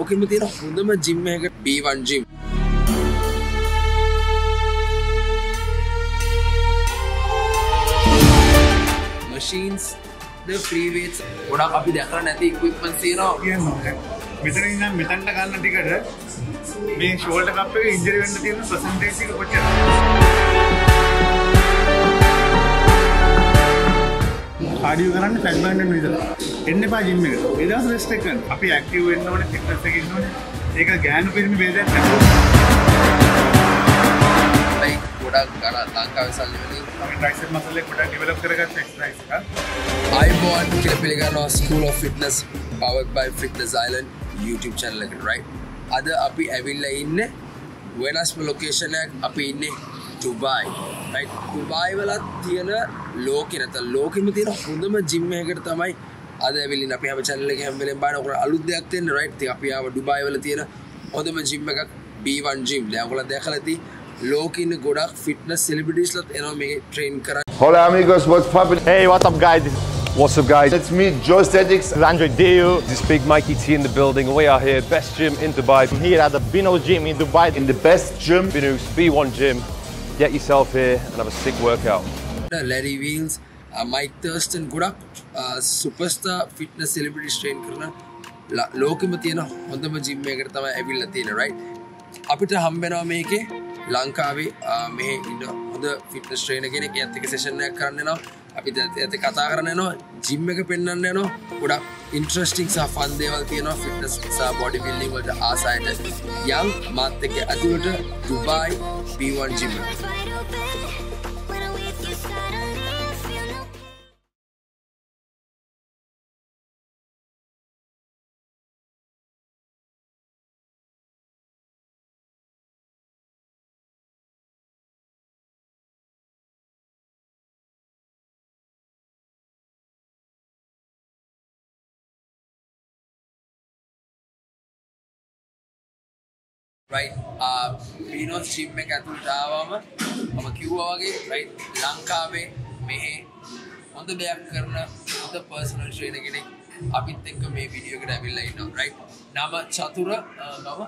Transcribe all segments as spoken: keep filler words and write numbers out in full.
ලෝකෙම තියෙන හොඳම ජිම් එකකට B one Gym. Machines, the free weights, ගොඩක් අපි දැකලා නැති equipments තියෙනවා. කියන්නේ මෙතන ඉඳන් මෙතනට ගන්න ටිකට මේ ෂෝල්ඩර් කප් එකේ ඉන්ජරි වෙන්න තියෙන percentage එක කොච්චරද? කාඩියෝ කරන්නේ ෆැට් බර්නර් විතරයි. එන්න එපා ජිම් එකට. ඒ දවස් රෙස්ට් එක ගන්න. අපි ඇක්ටිව් වෙන්න ඕනේ, ෆිට්නස් එකේ ඉන්න ඕනේ. ඒක ගෑනු පිරිමි ભેදයක් නැහැ. like ගොඩක් ගන්න ලංකාවේ සල්ලි වලින් අපි ට්‍රයිසෙප් මසල් එක ගොඩක් ඩෙවලොප් කරගත්ත එක්සර්සයිස් එකක්. iBond කියලා පිළිගන්නවා School of Fitness powered by Fitness Island YouTube channel එකට right. අද අපි ඇවිල්ලා ඉන්නේ වෙනස්ම ලොකේෂන් එකක්. අපි ඉන්නේ ඩුබායි right. ඩුබායි වල තියෙන ලෝකෙ නැත්නම් ලෝකෙම තියෙන හොඳම ජිම් එකකට තමයි අද ඇවිල්ලා ඉන්නේ. අපි හැම channel එකේ හැම වෙලේම බලන ඔයගොල්ලෝ අලුත් දෙයක් තියෙන right. ඉතින් අපි ආව ඩුබායි වල තියෙන හොඳම ජිම් එකක් B one Gym. දැන් ඔයගොල්ලෝ දැකලා ඇති ලෝකෙ ඉන්න ගොඩක් ෆිට්නස් සෙලිබ්‍රිටිස්ලාත් එනවා මේකේ ට්‍රේන් කරන්න. Hola amigos, what's poppin'? Hey, what's up guys? What's up guys? It's me, Joe Statics. Andre Dio. This big Mikey T in the building. We are here, best gym in Dubai. I'm here at the Bino Gym in Dubai. In the best gym. Bino's B one Gym. Get yourself here and have a sick workout. Larry Wheels, uh, Mike Thurston, ගොඩක් uh, superstar fitness celebrities train කරන ලෝකෙම තියෙන හොඳම gym එකකට තමයි ඇවිල්ලා තියෙන්නේ right. අපිට හම්බ වෙනවා මේකේ ලංකාවේ මෙහෙ ඉන්න හොඳ ෆිට්නස් ට්‍රේනර් කෙනෙක්. එයාත් එක්ක සෙෂන් එකක් කරන්න යනවා. අපි එයාත් එක්ක කතා කරන්න යනවා. ජිම් එක පෙන්වන්න යනවා. ගොඩක් ඉන්ටරෙස්ටිං සහ ෆන් දේවල් තියෙනවා ෆිට්නස් සහ බොඩි බිල්ඩින් වලට ආසයිට. යම් මාත් එක්ක ඇතුළට Dubai B one Gym. right. uh, Bino's Gym එක ඇතුළට ආවම මම කිව්වා වගේ right ලංකාවේ මෙහි හොඳ දෙයක් කරන හොඳ personal trainer කෙනෙක් අපිත් එක්ක මේ වීඩියෝ එකට ඇවිල්ලා ඉන්නවා right. නම චතුර නම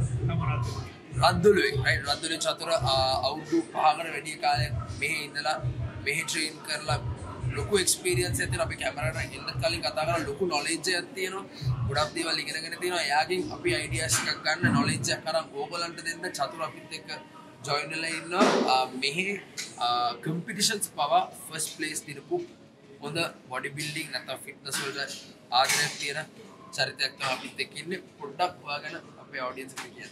රද්දුලුවේ right. රද්දුලුවේ චතුර අවුරුදු පහකට වැඩි කාලයක් මෙහි ඉඳලා මෙහි train කරලා ලොකු experience එකක් තියෙනවා. අපි කැමරාවට එන්න කලින් කතා කරලා ලොකු knowledge එකක් තියෙනවා. ගොඩක් දේවල් ඉගෙනගෙන තියෙනවා. එයාගෙන් අපි ideas එකක් ගන්න knowledge එකක් අරන් ඕගලන්ට දෙන්න චතුර අපිත් එක්ක join වෙලා ඉන්නවා. මෙහි competitions පවා first place දිනපු හොඳ body building නැත්නම් fitness වලට ආදරයක් තියෙන චරිතයක් තමයි අපිත් එක්ක ඉන්නේ. පොඩ්ඩක් ඔයාගෙන අපේ audience එකට කියන්න.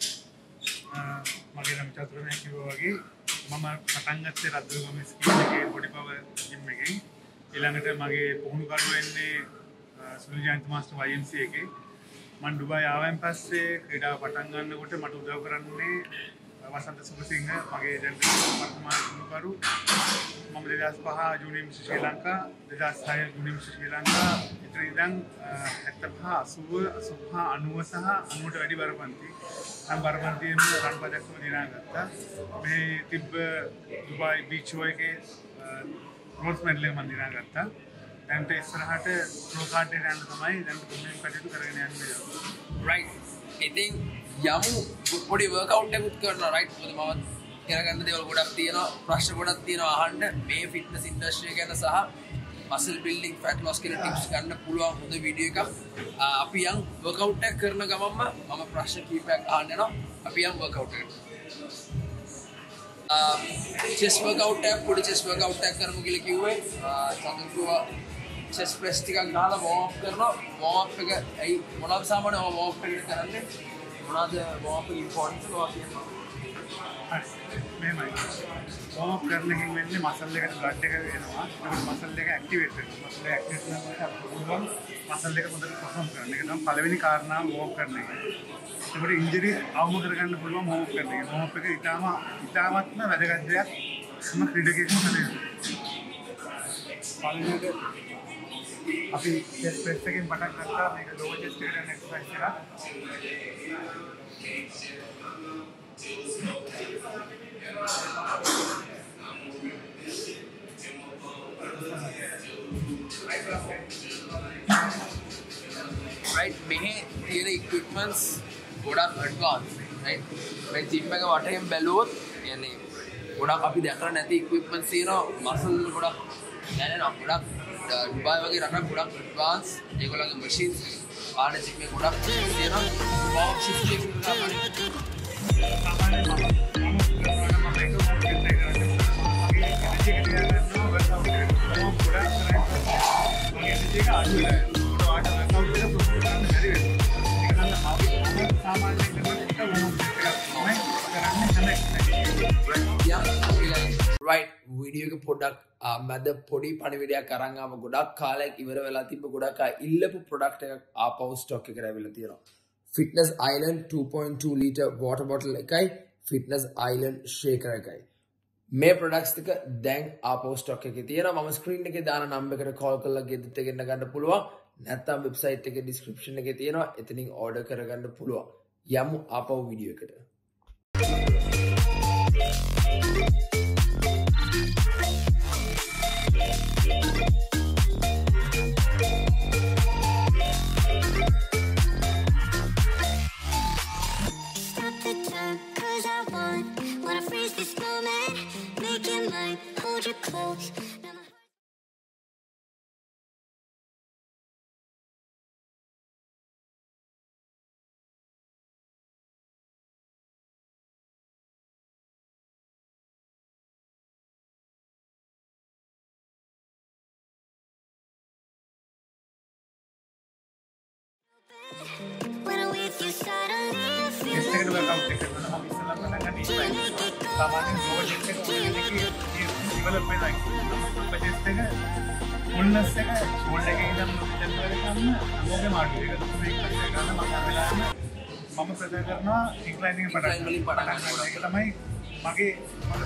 මගේ නම චතුර නේ කිව්වා වගේ මම පටන් ගත්තේ රද්දගම ස්කීම් එකේ body power gym එකේ. ඊළඟට මගේ පුහුණුකරු වෙන්නේ Sunil Jayantha master Y M C A එකේ. මම ඩුබායි ආවන් පස්සේ ක්‍රීඩාව පටන් ගන්නකොට මට උදව් කරන්නේ වසන්ත සුබසිංහ මගේ දැන් වර්තමාන පුහුණුකරු. මම දෙදහස් පහ ජූනියර් මිස් ශ්‍රී ලංකා දෙදහස් හය ජූනියර් මිස් ශ්‍රී ලංකා ඉතින් ඉඳන් හැත්තෑ පහ අසූව අසූපහ අනූව සහ අනූවට වැඩි බරපන්ති නම් බරපන්තියෙන් රන් පදක්ම දිනා ගත්තා. මේ තිබ්බ ඩුබායි බීච් එකේ රෝස් මෙඩල් එක මම දිනා ගත්තා. දැන්ට ඉස්සරහට ප්‍රෝ කාඩ් එකට යන්න තමයි දැන් කොම්බින් කටයුතු කරගෙන යන්නේ. right. ඉතින් යමු පොඩි workout එකක් කරනවා right. මොකද මම කරගන්න දේවල් ගොඩක් තියෙනවා. ප්‍රශ්න ගොඩක් තියෙනවා අහන්න මේ fitness industry ගැන සහ muscle building fat loss කියන tips ගන්න පුළුවන් හොඳ වීඩියෝ එකක්. අපි යම් workout එකක් කරන ගමන්ම මම ප්‍රශ්න කීපයක් අහන්න යනවා. අපි යම් workout එකකට. chest workout එකක් පොඩි chest workout එකක් කරමු කියලා කිව්වේ. චතුර්කුවා chest press ටිකක් ගහලා warm up කරනවා. warm up එක ඇයි මොනවද සාමාන්‍ය warm up එකට කරන්නේ? මොනවද warm up එකේ importance එක ඔයා කියන්න. හරි. මෙහෙමයි. warm up කරන එකෙන් වෙන්නේ muscle එකට blood එක එනවා. ඒක muscle එක activate වෙනවා. muscle එක activate වෙනකොට අපිට පුළුවන් muscle එක හොඳට perform කරන්න. ඒක තමයි පළවෙනි කාරණාව warm up කරන එක. ඒකට ඉන්ජරි අවම කරගන්න පුළුවන් warm up කරන එක. warm up එක ඊටාම ඊටාමත්ම වැදගත් දෙයක්. හැම ක්‍රීඩකයෙක්ම කරේ. පළවෙනිට අපි chest press එකෙන් පටන් ගත්තා. මේක lower chest area exercise එකක්. right. මෙහි තියෙන equipments ගොඩක් ඇඩ්වාන්ස් රයිට් මේ ජිම් එක වටේම බැලුවොත් يعني ගොඩක් අපි දැකලා නැති ඉක්විප්මන්ට්ස් තියෙනවා මසල් ගොඩක් දැනෙනවා ගොඩක් ඩුබායි වගේ රටක් ගොඩක් ඇඩ්වාන්ස් ඒගොල්ලන්ගේ මැෂින්ස් ආන ජිම් එක ගොඩක් තියෙනවා පවර් ශිෆ්ටින් කරනවා right video එක පොඩක් මැද පොඩි පණිවිඩයක් අරන් ආව ගොඩක් කාලයක් ඉවර වෙලා තිබ්බ ගොඩක් අය ඉල්ලපු ප්‍රොඩක්ට් එකක් ආපහු ස්ටොක් එකට ඇවිල්ලා තියෙනවා Fitness Island two point two liter water bottle එකයි Fitness Island shaker එකයි මේ ප්‍රොඩක්ට්ස් ටික දැන් ආපහු ස්ටොක් එකේ තියෙනවා මම ස්ක්‍රීන් එකේ දාන නම්බර් එකට කෝල් කරලා ගෙදරට ගෙන්න ගන්න පුළුවන් නැත්නම් වෙබ්සයිට් එකේ ඩිස්ක්‍රිප්ෂන් එකේ තියෙනවා එතනින් ඕඩර් කරගන්න පුළුවන් යමු ආපහු වීඩියෝ එකට Close. When I'm with you, suddenly I feel fullness එක shoulder එකේ ඉඳන් temper එක ගන්න අමෝගේ මාඩියු එක තමයි එක්ක ගන්න මම වෙලාවම මම ප්‍රදේශ කරනවා incline එකෙන් පටන් ගන්න. ඒක තමයි මගේ මම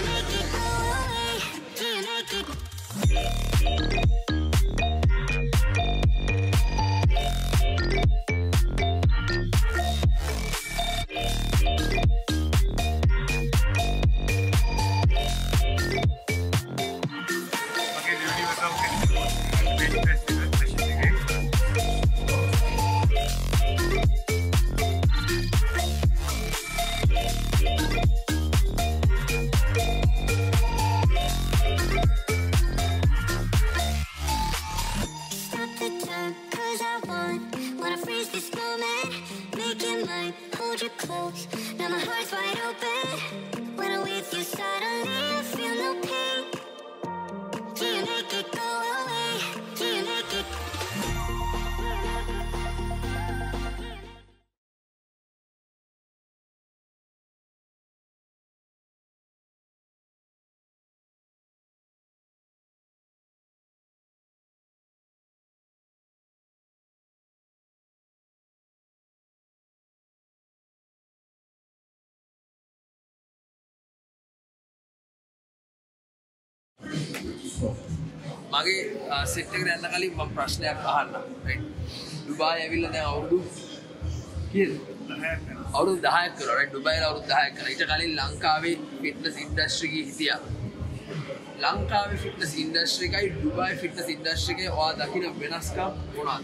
close. Now my heart's wide open. When I'm with you, suddenly I feel no pain. Do you make it go away? Do you make it? මගේ සෙට් එකට යන්න කලින් මම ප්‍රශ්නයක් අහන්න. රයිට්. ඩුබායි ඇවිල්ලා දැන් අවුරුදු කීයද? දහයක් කරා. අවුරුදු දහයක් කරා. රයිට්. ඩුබායිලා අවුරුදු දහයක් කරා. ඊට කලින් ලංකාවේ ෆිට්නස් ඉන්ඩස්ට්‍රි එකේ හිටියා. ලංකාවේ ෆිට්නස් ඉන්ඩස්ට්‍රි එකයි ඩුබායි ෆිට්නස් ඉන්ඩස්ට්‍රි එකේ ඔයා දකින වෙනස්කම් මොනවද?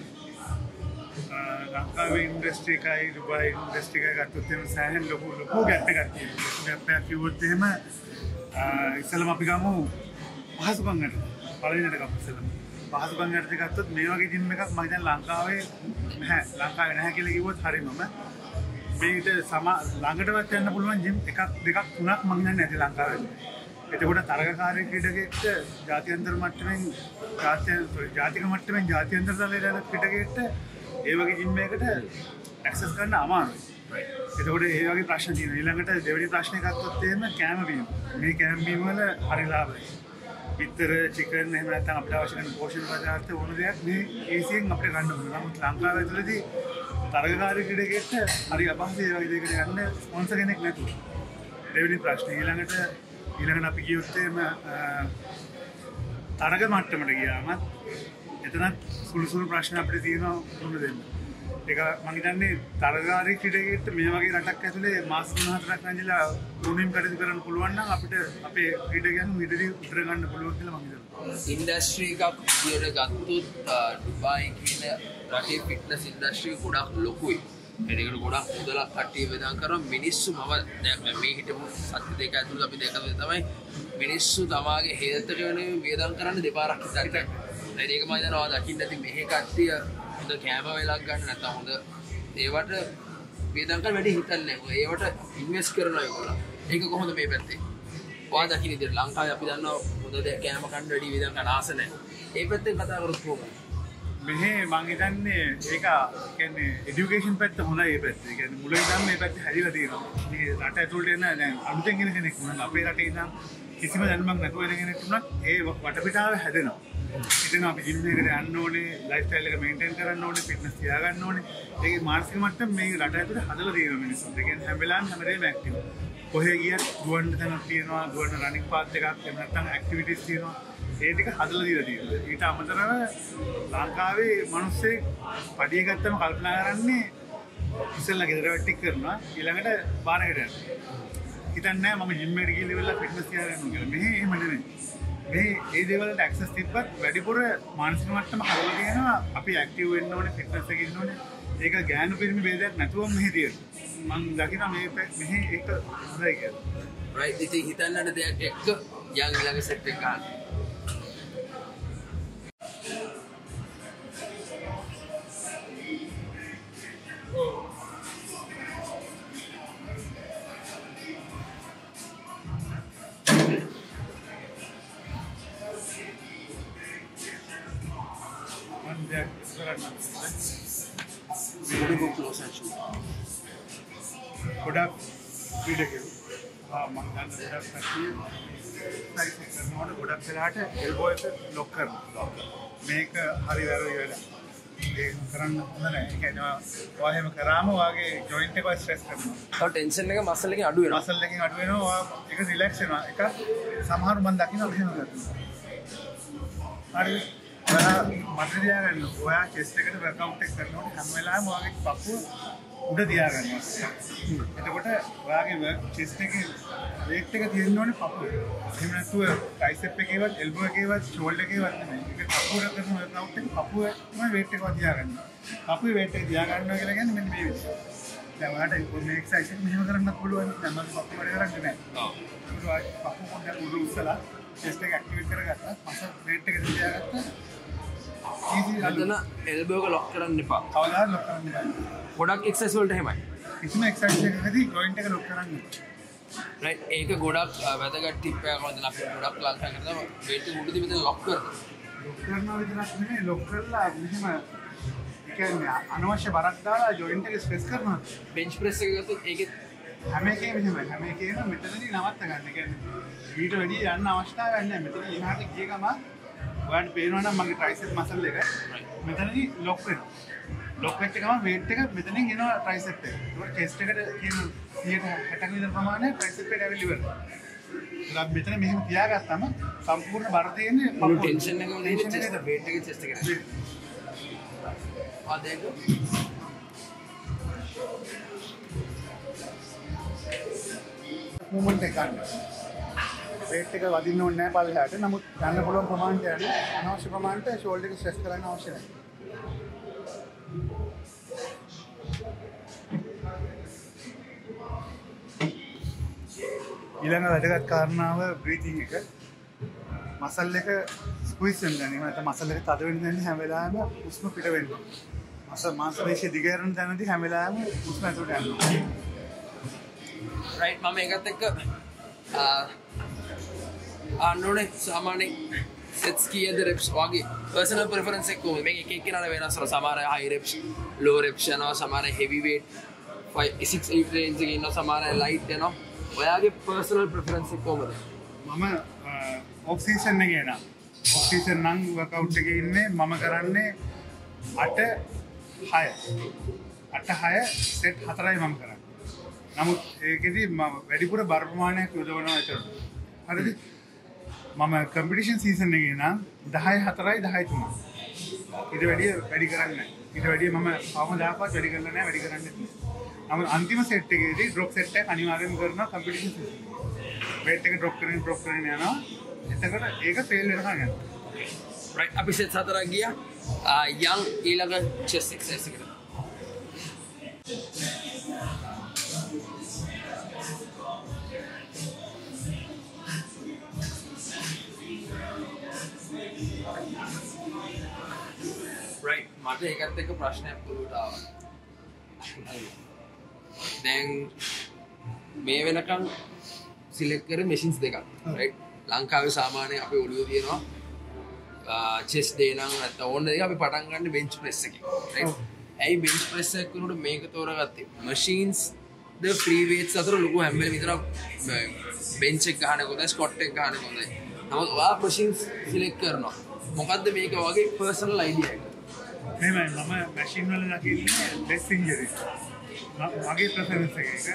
ලංකාවේ ඉන්ඩස්ට්‍රි එකයි ඩුබායි ඉන්ඩස්ට්‍රි එකයි ගත්තොත් එහෙම සෑහෙන ලොකු ලොකු ගැප් එකක් තියෙනවා. ගැප් එකක් කිව්වොත් එහෙම ඉස්සෙල්ලාම අපි ගමු පහසුකම් ගන්න. පළවෙනිට ගමු ඉස්සෙල්ලාම. පහසුකම් ගන්නට ගත්තොත් මේ වගේ ජිම් එකක් මම දැන් ලංකාවේ නැහැ. ලංකාවේ නැහැ කියලා කිව්වොත් හරියම මේකට සම ළඟටවත් යන්න පුළුවන් ජිම් එකක් දෙකක් තුනක් මම දන්නේ නැති ලංකාවේ. එතකොට තරගකාරී ක්‍රීඩකයෙක්ට ජාත්‍යන්තර මට්ටමින් ජාත්‍ය ජාතික මට්ටමින් ජාත්‍යන්තර තලයට යන ක්‍රීඩකයෙක්ට ඒ වගේ ජිම් එකකට ඇක්සස් කරන්න අමාරුයි. එතකොට ඒ වගේ ප්‍රශ්න තියෙනවා. ඊළඟට දෙවෙනි ප්‍රශ්නේ ගත්තොත් එහෙම කෑම බීම. මේ කෑම බීම වල හරි ලාභයි. පිටර චිකන් එහෙම නැත්නම් අපිට අවශ්‍ය කරන පෝෂණ පදාර්ථ ඕන දෙයක් මේ ඒසියෙන් අපිට ගන්න පුළුවන්. නමුත් ලංකාව ඇතුළතදී තරගකාරී ක්‍රීඩකයෙක්ට හරි අපහසුයි ඒ වගේ දෙයකට ගන්න ස්පොන්සර් කෙනෙක් නැතුව. දෙවෙනි ප්‍රශ්නේ ඊළඟට ඊළඟට අපි කියොත් එහෙම තරග මට්ටමට ගියාම එතනත් සුළු සුළු ප්‍රශ්න අපිට තියෙනවා මොන දෙන්න. ඒක මම හිතන්නේ තරගකාරී ක්‍රීඩකයෙක්ට මේ වගේ රටක් ඇතුලේ මාස තුන හතරක් නැතිලා උණුම් කටයුතු කරන්න පුළුවන් නම් අපිට අපේ ක්‍රීඩකයන් විතරේ උතර ගන්න පුළුවන් කියලා මම හිතනවා. ඉන්ඩස්ට්‍රි එකක් විදියට ගත්තොත් ඩුබායි කියන රටේ ෆිට්නස් ඉන්ඩස්ට්‍රි ගොඩක් ලොකුයි. එතකොට ගොඩක් මුදලක් කට්ටිය වේදම් කරනවා මිනිස්සු මම දැන් මේ හිටපු සත්‍ය දෙක ඇතුළත අපි දැකලා තමයි මිනිස්සු තමාගේ හෙල්ත් එක වෙනුවෙන් වේදම් කරන්න දෙපාරක් හිතන්නේ. දැන් ඒක මම හිතනවා දකින්න ඇති මෙහි කට්ටිය හොඳ කැම වෙලක් ගන්න නැත්නම් හොඳ ඒවට වේදම් කරන්න වැඩි හිතන්නේ. ඒවට ඉන්වෙස්ට් කරනවා ඒගොල්ලෝ. ඒක කොහොමද මේ පැත්තේ? ඔයා දකින්න ඉතින් ලංකාවේ අපි දන්නවා හොඳ දෙයක් කැම කන්න වැඩි වේදම් කරන්න ආස නැහැ. ඒ පැත්තෙන් කතා කරොත් කොහොමද? මෙහෙ මං හිතන්නේ ඒක කියන්නේ এডুকেෂන් පැත්ත හොඳයි ඒ පැත්ත. ඒ කියන්නේ මුලින් ඉඳන් මේ පැත්ත හැදිලා තියෙනවා. මේ රට ඇතුළට එන දැන් අලුතෙන් එන කෙනෙක් වුණා අපේ රටේ ඉඳන් කිසිම දැනුමක් නැතුව එන කෙනෙක් වුණත් ඒ වටපිටාව හැදෙනවා. ඉතින් අපි ජිම් එකට යන්න ඕනේ, ලයිෆ් ස්ටයිල් එක මේන්ටේන් කරන්න ඕනේ, ෆිට්නස් තියාගන්න ඕනේ. ඒකේ මානසික මට්ටම මේ රට ඇතුළේ හදලා තියෙනවා මිනිස්සු. ඒ කියන්නේ හැම වෙලාවෙම හැමදේම ඇක්ටිව්. කොහේ ගියත් දුවන්න තැනක් තියෙනවා, දුවන්න රනින් පාත් එකක්, එහෙම නැත්නම් ඇක්ටිවිටිස් තියෙනවා. ඒ ටික හදලා දීලා තියෙනවා. ඊට අමතරව ලංකාවේ මිනිස්සේ පඩිය ගත්තම කල්පනා කරන්නේ ඉස්සෙල්ලා ගෙදර වැටි කරනවා ඊළඟට බාරකට යනවා. හිතන්නේ මම ජිම් එකට ගිහලා ඉවරලා ෆිට්නස් තියාගන්නවා කියලා. මෙහෙ එහෙම නෙමෙයි. මේ ඒ දේවල් වලට ඇක්සස් තිබ්බත් වැඩිපුර මානසික මට්ටම හදලා තියෙනවා. අපි ඇක්ටිව් වෙන්න ඕනේ, ෆිට්නස් එකේ ඉන්න ඕනේ. ඒක ගෑනු පිරිමි ભેදයක් නැතුවම මෙහෙ තියෙනවා. මම දකිනවා මේ මෙහෙ ඒක හොඳයි කියලා. රයිට් ඉතින් හිතන්නට දෙයක් එක්ක යන් ඊළඟ සෙට් එක ගන්න. ගොඩක් පීඩකයෝ මම දන්න ගොඩක් කට්ටිය සයිස් කරනකොට ගොඩක් වෙලාට එල්බෝ එක ලොක් කරනවා. මේක හරි වැරදි වැඩක්. ඒක කරන්න හොඳ නැහැ. ඒ කියන්නේ ඔයා එහෙම කරාම ඔයාගේ ජොයින්ට් එක ස්ට්‍රෙස් කරනවා. තව ටෙන්ෂන් එක මසල් එකෙන් අඩු වෙනවා. මසල් එකෙන් අඩු වෙනවා. ඔයා ඒක රිලැක්ස් වෙනවා. එක සමහර මම දකින්න එහෙම කරනවා. හරි. ඔයා මතක තියාගන්න. ඔයා චෙස්ට් එකට වර්ක්අවුට් එක කරනකොට හැම වෙලාවෙම ඔයාගේ පපුව උඩ තියාගන්නවා. එතකොට ඔයාගේ චෙස්ට් එකේ වේට් එක තියෙන්න ඕනේ පපුවේ. එහෙම නැතුව ට්‍රයිසෙප් එකේවත් එල්බෝ එකේවත් ෂෝල්ඩර් එකේවත් නෙමෙයි. ඒක පපුවට කරන වර්ක්අවුට් එක පපුවේ තමයි වේට් එක තියාගන්න. පපුවේ වේට් එක තියාගන්නවා කියලා කියන්නේ මෙන්න මේ විදිහට. දැන් ඔයාලට මේ එක්සර්සයිස් එක මෙහෙම කරන්නත් පුළුවන්. දැන් මම පපුව වැඩ කරන්නේ නැහැ. ඔව්. ඒක පපුව පොඩ්ඩක් උඩ උස්සලා චෙස්ට් එක ඇක්ටිවේට් කරගත්තා. මසල් වේට් එක තියාගත්තා. අදන එල්බෝ එක ලොක් කරන්න එපා. කවදාවත් ලොක් කරන්න බෑ. ගොඩක් එක්සර්සයිස් වලට එහෙමයි. කිසිම එක්සර්සයිස් එකකදී ජොයින්ට් එක ලොක් කරන්න බෑ. රයිට් ඒක ගොඩක් වැදගත් ටිප් එකක් වань අපි ගොඩක් ලංකාවේ කරනවා වේට් එක උඩදී මෙතන ලොක් කරනවා. ලොක් කරනවා විතරක් නෙමෙයි ලොක් කරලා මෙහෙම ඒ කියන්නේ අනවශ්‍ය බරක් දාලා ජොයින්ට් එක ස්ට්‍රෙස් කරනවා. බෙන්ච් ප්‍රෙස් එක ගත්තොත් ඒකෙත් හැම එකේම මෙහෙමයි. හැම එකේම මෙතනදී නවත්ත ගන්න. ඒ කියන්නේ ඊට වැඩි යන්න අවශ්‍යතාවයක් නැහැ. මෙතන එහාට ගිය ගම ඔයාලට පේනවා නම් මගේ ට්‍රයිසෙප් මසල් එක මෙතනදී ලොක් වෙනවා. ලොක් වෙච්ච ගමන් වේට් එක මෙතනින් එනවා ට්‍රයිසෙප් එක. ඒක චෙස්ට් එකට කියන සියයට හැටක විතර ප්‍රමාණය ට්‍රයිසෙප් එකට ඇවිල්ලි වෙනවා. ඒක මෙතන මෙහෙම තියාගත්තම සම්පූර්ණ බර තියෙන්නේ මුළු ටෙන්ෂන් එකම දෙන්නේ චෙස්ට් වේට් එක චෙස්ට් එකට. ආ දෙක මූවමන්ට් එක ගන්න. වේට් එක වදින්න ඕනේ නැහැ පල්ලෙහාට. නමුත් ගන්න පුළුවන් ප්‍රමාණයට යන්න. අනවශ්‍ය ප්‍රමාණයට ෂෝල්ඩර් එක ස්ට්‍රෙස් කරන්න අවශ්‍ය නැහැ. ඊළඟ වැදගත් කාරණාව බ්‍රීතිං එක. මසල් එක ස්ක්වීස් වෙන්න ගන්න. එහෙම නැත්නම් මසල් එක තද වෙන්න දෙන්නේ හැම වෙලාවෙම උස්ම පිට වෙන්න. මසල් මාංශපේශිය දිගහැරෙන තැනදී හැම වෙලාවෙම උස්ම ඇතුලට යනවා. රයිට් මම ඒකත් එක්ක අන්නෝනේ සාමාන්‍ය සෙට්ස් කීයද රෙප්ස් වගේ පර්සනල් ප්‍රෙෆරන්ස් එක කොහොමද මේක එක එක්කෙනාට වෙනස් වෙනවා සමහර අය හයි රෙප්ස් ලෝ රෙප්ස් යනවා සමහර අය heavy weight five six eight range එකේ ඉන්නවා සමහර අය ලයිට් යනවා ඔයාගේ පර්සනල් ප්‍රෙෆරන්ස් එක කොහොමද මම ඔෆ් සීසන් එකේ නා ඔෆ් සීසන් නම් වර්ක්අවුට් එකේ ඉන්නේ මම කරන්නේ අට හය අට හය සෙට් හතරයි මම කරන්නේ නමුත් ඒකෙදි මම වැඩිපුර බර ප්‍රමාණයක් යොදවනවා ඒතර හරිද මම කම්පිටිෂන් සීසන් එකේ නම් දහය හතරයි දහය තුනයි ඊට වැඩිය වැඩි කරන්නේ නැහැ ඊට වැඩිය මම කවමදාකවත් වැඩි කරලා නැහැ වැඩි කරන්නේ නැහැ නමුත් අන්තිම සෙට් එකේදී ඩ්‍රොප් සෙට් එක අනිවාර්යයෙන්ම කරනවා කම්පිටිෂන් සීසන් එකේ වේට් එක ඩ්‍රොප් කරගෙන ඩ්‍රොප් කරගෙන යනවා එතකොට ඒක ෆේල් වෙනවා ගන්න රයිට් අපි සෙට් හතරක් ගියා යන් ඊළඟ චෙස් එක්සර්සයිස් එකට right මට ඒකත් එක්ක ප්‍රශ්නයක් පුළුට ආවා. දැන් මේ වෙනකන් සිලෙක්ට් කරේ මැෂින්ස් දෙකක් right ලංකාවේ සාමාන්‍ය අපේ ඔළුවේ තියෙනවා chest day නම් නැත්නම් ඕන දෙයක් අපි පටන් ගන්න bench press එකකින් right ඇයි bench press එක කරනකොට මේක තෝරගත්තේ machines the free weights අතර ලොකු හැම වෙලේම විතර bench එක ගන්න කොහොමද squat එක ගන්න කොහොමද නමුත් ඔයා machines select කරනවා මොකද්ද මේක වගේ personal idea එක මෙහෙමයි මම machine වල දකින්නේ less injury මගේ preference එක ඒක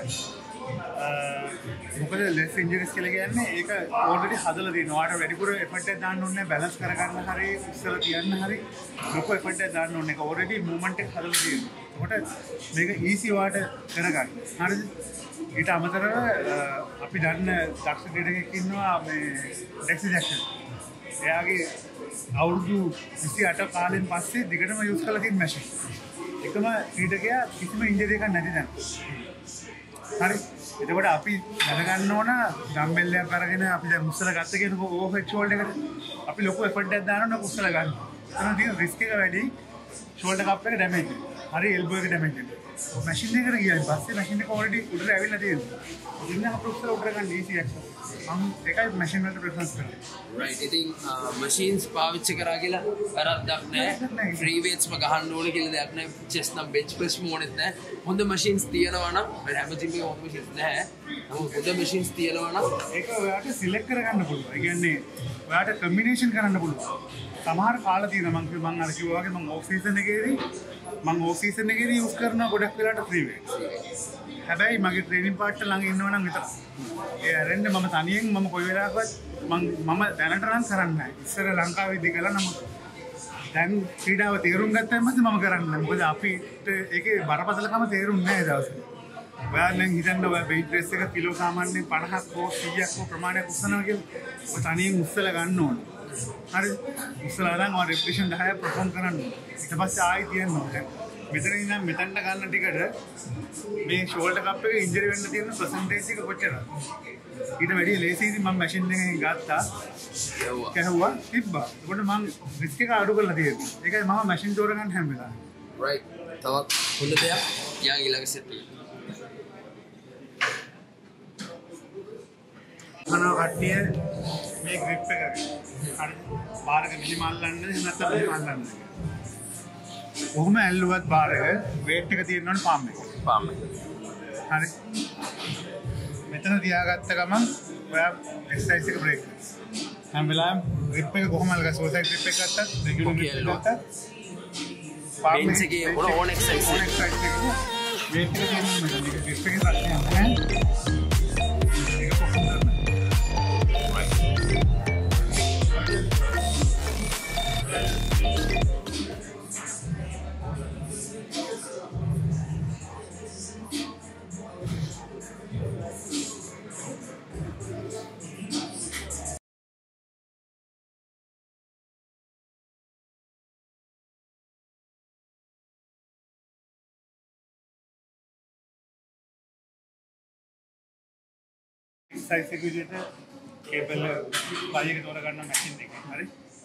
මොකද less injuries කියලා කියන්නේ ඒක already හදලා තියෙනවා. ඔයාට වැඩිපුර effort එකක් දාන්න ඕනේ balance කරගන්න හරි ඉස්සලා තියන්න හරි ලොකු effort එකක් දාන්න ඕනේ. ඒක already movement එක හදලා තියෙනවා. ඒකට මේක easy ඔයාට කරගන්න. හරිද? ඊට අමතරව අපි දන්න දක්ෂ ක්‍රීඩකෙක් ඉන්නවා මේ Dexter Jackson. එයාගේ අවුරුදු විසි අට කාලෙන් පස්සේ දිගටම යූස් කරලා තියෙන මැෂින්. එකම ක්‍රීඩකයා කිසිම ඉන්ජරි එකක් නැති දැන්. හරි. එතකොට අපි දැනගන්න ඕන ඩම්බෙල් එකක් අරගෙන අපි දැන් උස්සලා ගත්ත කෙනෙකු ඕවර් ෂෝල්ඩර් එකට අපි ලොකු එෆර්ට් එකක් දානවා නම් උස්සලා ගන්න. එතන තියෙන රිස්ක් එක වැඩි ෂෝල්ඩර් කප් එක ඩැමේජ් වෙනවා. හරි එල්බෝ එක ඩැමේජ් වෙනවා. මැෂින් එකට ගියාන් පස්සේ මැෂින් එක ඔල්රෙඩි උඩට ඇවිල්ලා තියෙනවා. ඉන්න අපිට උස්සලා උඩට ගන්න ඊසි එක්සර්. මම ඒකයි මැෂින් වලට ප්‍රෙෆරන්ස් කරන්නේ. right ඉතින් machines පාවිච්චි කරා කියලා වැරද්දක් නැහැ free weights ම ගහන්න ඕනේ කියලා දෙයක් නැහැ chest නම් bench press මොනෙත් නැහැ හොඳ machines තියෙනවා නම් හැම gym එකේ හොඳ machines නැහැ නමුත් හොඳ machines තියෙනවා නම් ඒක ඔයාට සිලෙක්ට් කරගන්න පුළුවන්. ඒ කියන්නේ ඔයාට කම්බිනේෂන් කරන්න පුළුවන්. සමහර කාල තියෙනවා මම මම අර කිව්වා වගේ මම ඕෆ් සීසන් එකේදී මම ඕෆ් සීසන් එකේදී යූස් කරනවා ගොඩක් වෙලාට free weights. හැබැයි මගේ ට්‍රේනින් පාර්ට්නර් ළඟ ඉන්නවා නම් විතරයි. ඒ අරෙන්න මම තනියෙන් මම කොයි වෙලාවකවත් මම මම දැනට නම් කරන්නේ නැහැ. ඉස්සර ලංකාවේදී කළා නමුත් දැන් ක්‍රීඩාව තේරුම් ගත්තාන් පස්සේ මම කරන්නේ නැහැ. මොකද අපිට ඒකේ බරපතලකම තේරුම් නැහැ ඒ දවසේ. ඔයා නම් හිතන්න ඔයා weight press එක කිලෝ සාමාන්‍යයෙන් පනහක් හෝ සීයක් හෝ ප්‍රමාණයක් උස්සනවා කියලා ඔය තනියෙන් උස්සලා ගන්න ඕනේ. හරි උස්සලා අරන් ඔය repetition දහයක් perform කරන්න ඕනේ. ඊට පස්සේ ආයෙ තියන්න ඕනේ. මෙතන ඉඳන් මෙතනට ගන්න ටිකට මේ ෂෝල්ඩර් කප් එකේ ඉන්ජරි වෙන්න තියෙන percentage එක කොච්චරද? ඊට වැඩි ලේසියෙන් මම මැෂින් එකෙන් ගත්තා. යවුවා. කැහුවා තිබ්බා. ඒකට මම රිස්ක් එක අඩු කරලා තියෙනවා. ඒකයි මම මැෂින් තෝරගන්න හැම වෙලාවෙම. right තවත් හොඳ දෙයක් යා ඊළඟ සෙට් එක. අනෝ කට්ටිය මේ grip එක හරි බාරක මෙලිම අල්ලන්න නැත්නම් මෙලිම අල්ලන්න. කොහොම ඇල්ලුවත් බාරක weight එක තියෙනවනේ palm එක. palm එක. හරි. මෙතන තියාගත්ත ගමන් ඔයා exercise එක break. හැම වෙලාවෙම grip එක කොහොම අල්ලගා suicide grip එක ගත්තත් regular grip එක ගත්තත් bench එකේ ඕන ඕන exercise ඕන exercise එක weight එක තියෙන මෙතන grip එකේ ප්‍රශ්නයක් නැහැ. ඒක කොහොමද කරන්නේ? exercise එක විදිහට කේබල් පයි එක තෝර ගන්න මැෂින් එකේ හරි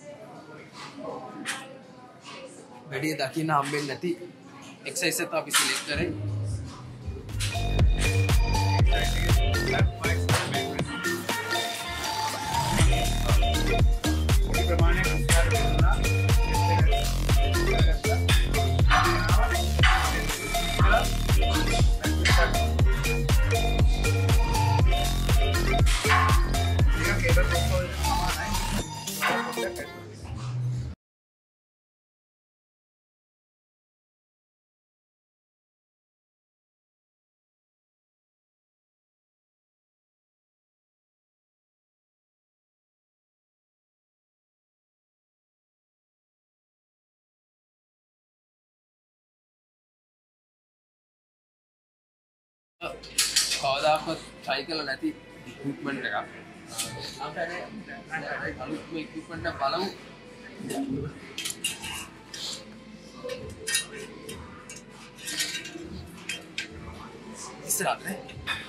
වැඩි දකින්න හම්බෙන්නේ නැති එක්සර්සයිස් එක අපි සිලෙක්ට් කරේ ප්‍රමාණයක් උත්සාහ කරනවා කවදාකවත් try කරලා නැති equipment එකක්. අපේ අලුත්ම equipment එක බලමු. ඉස්සරහට නේ.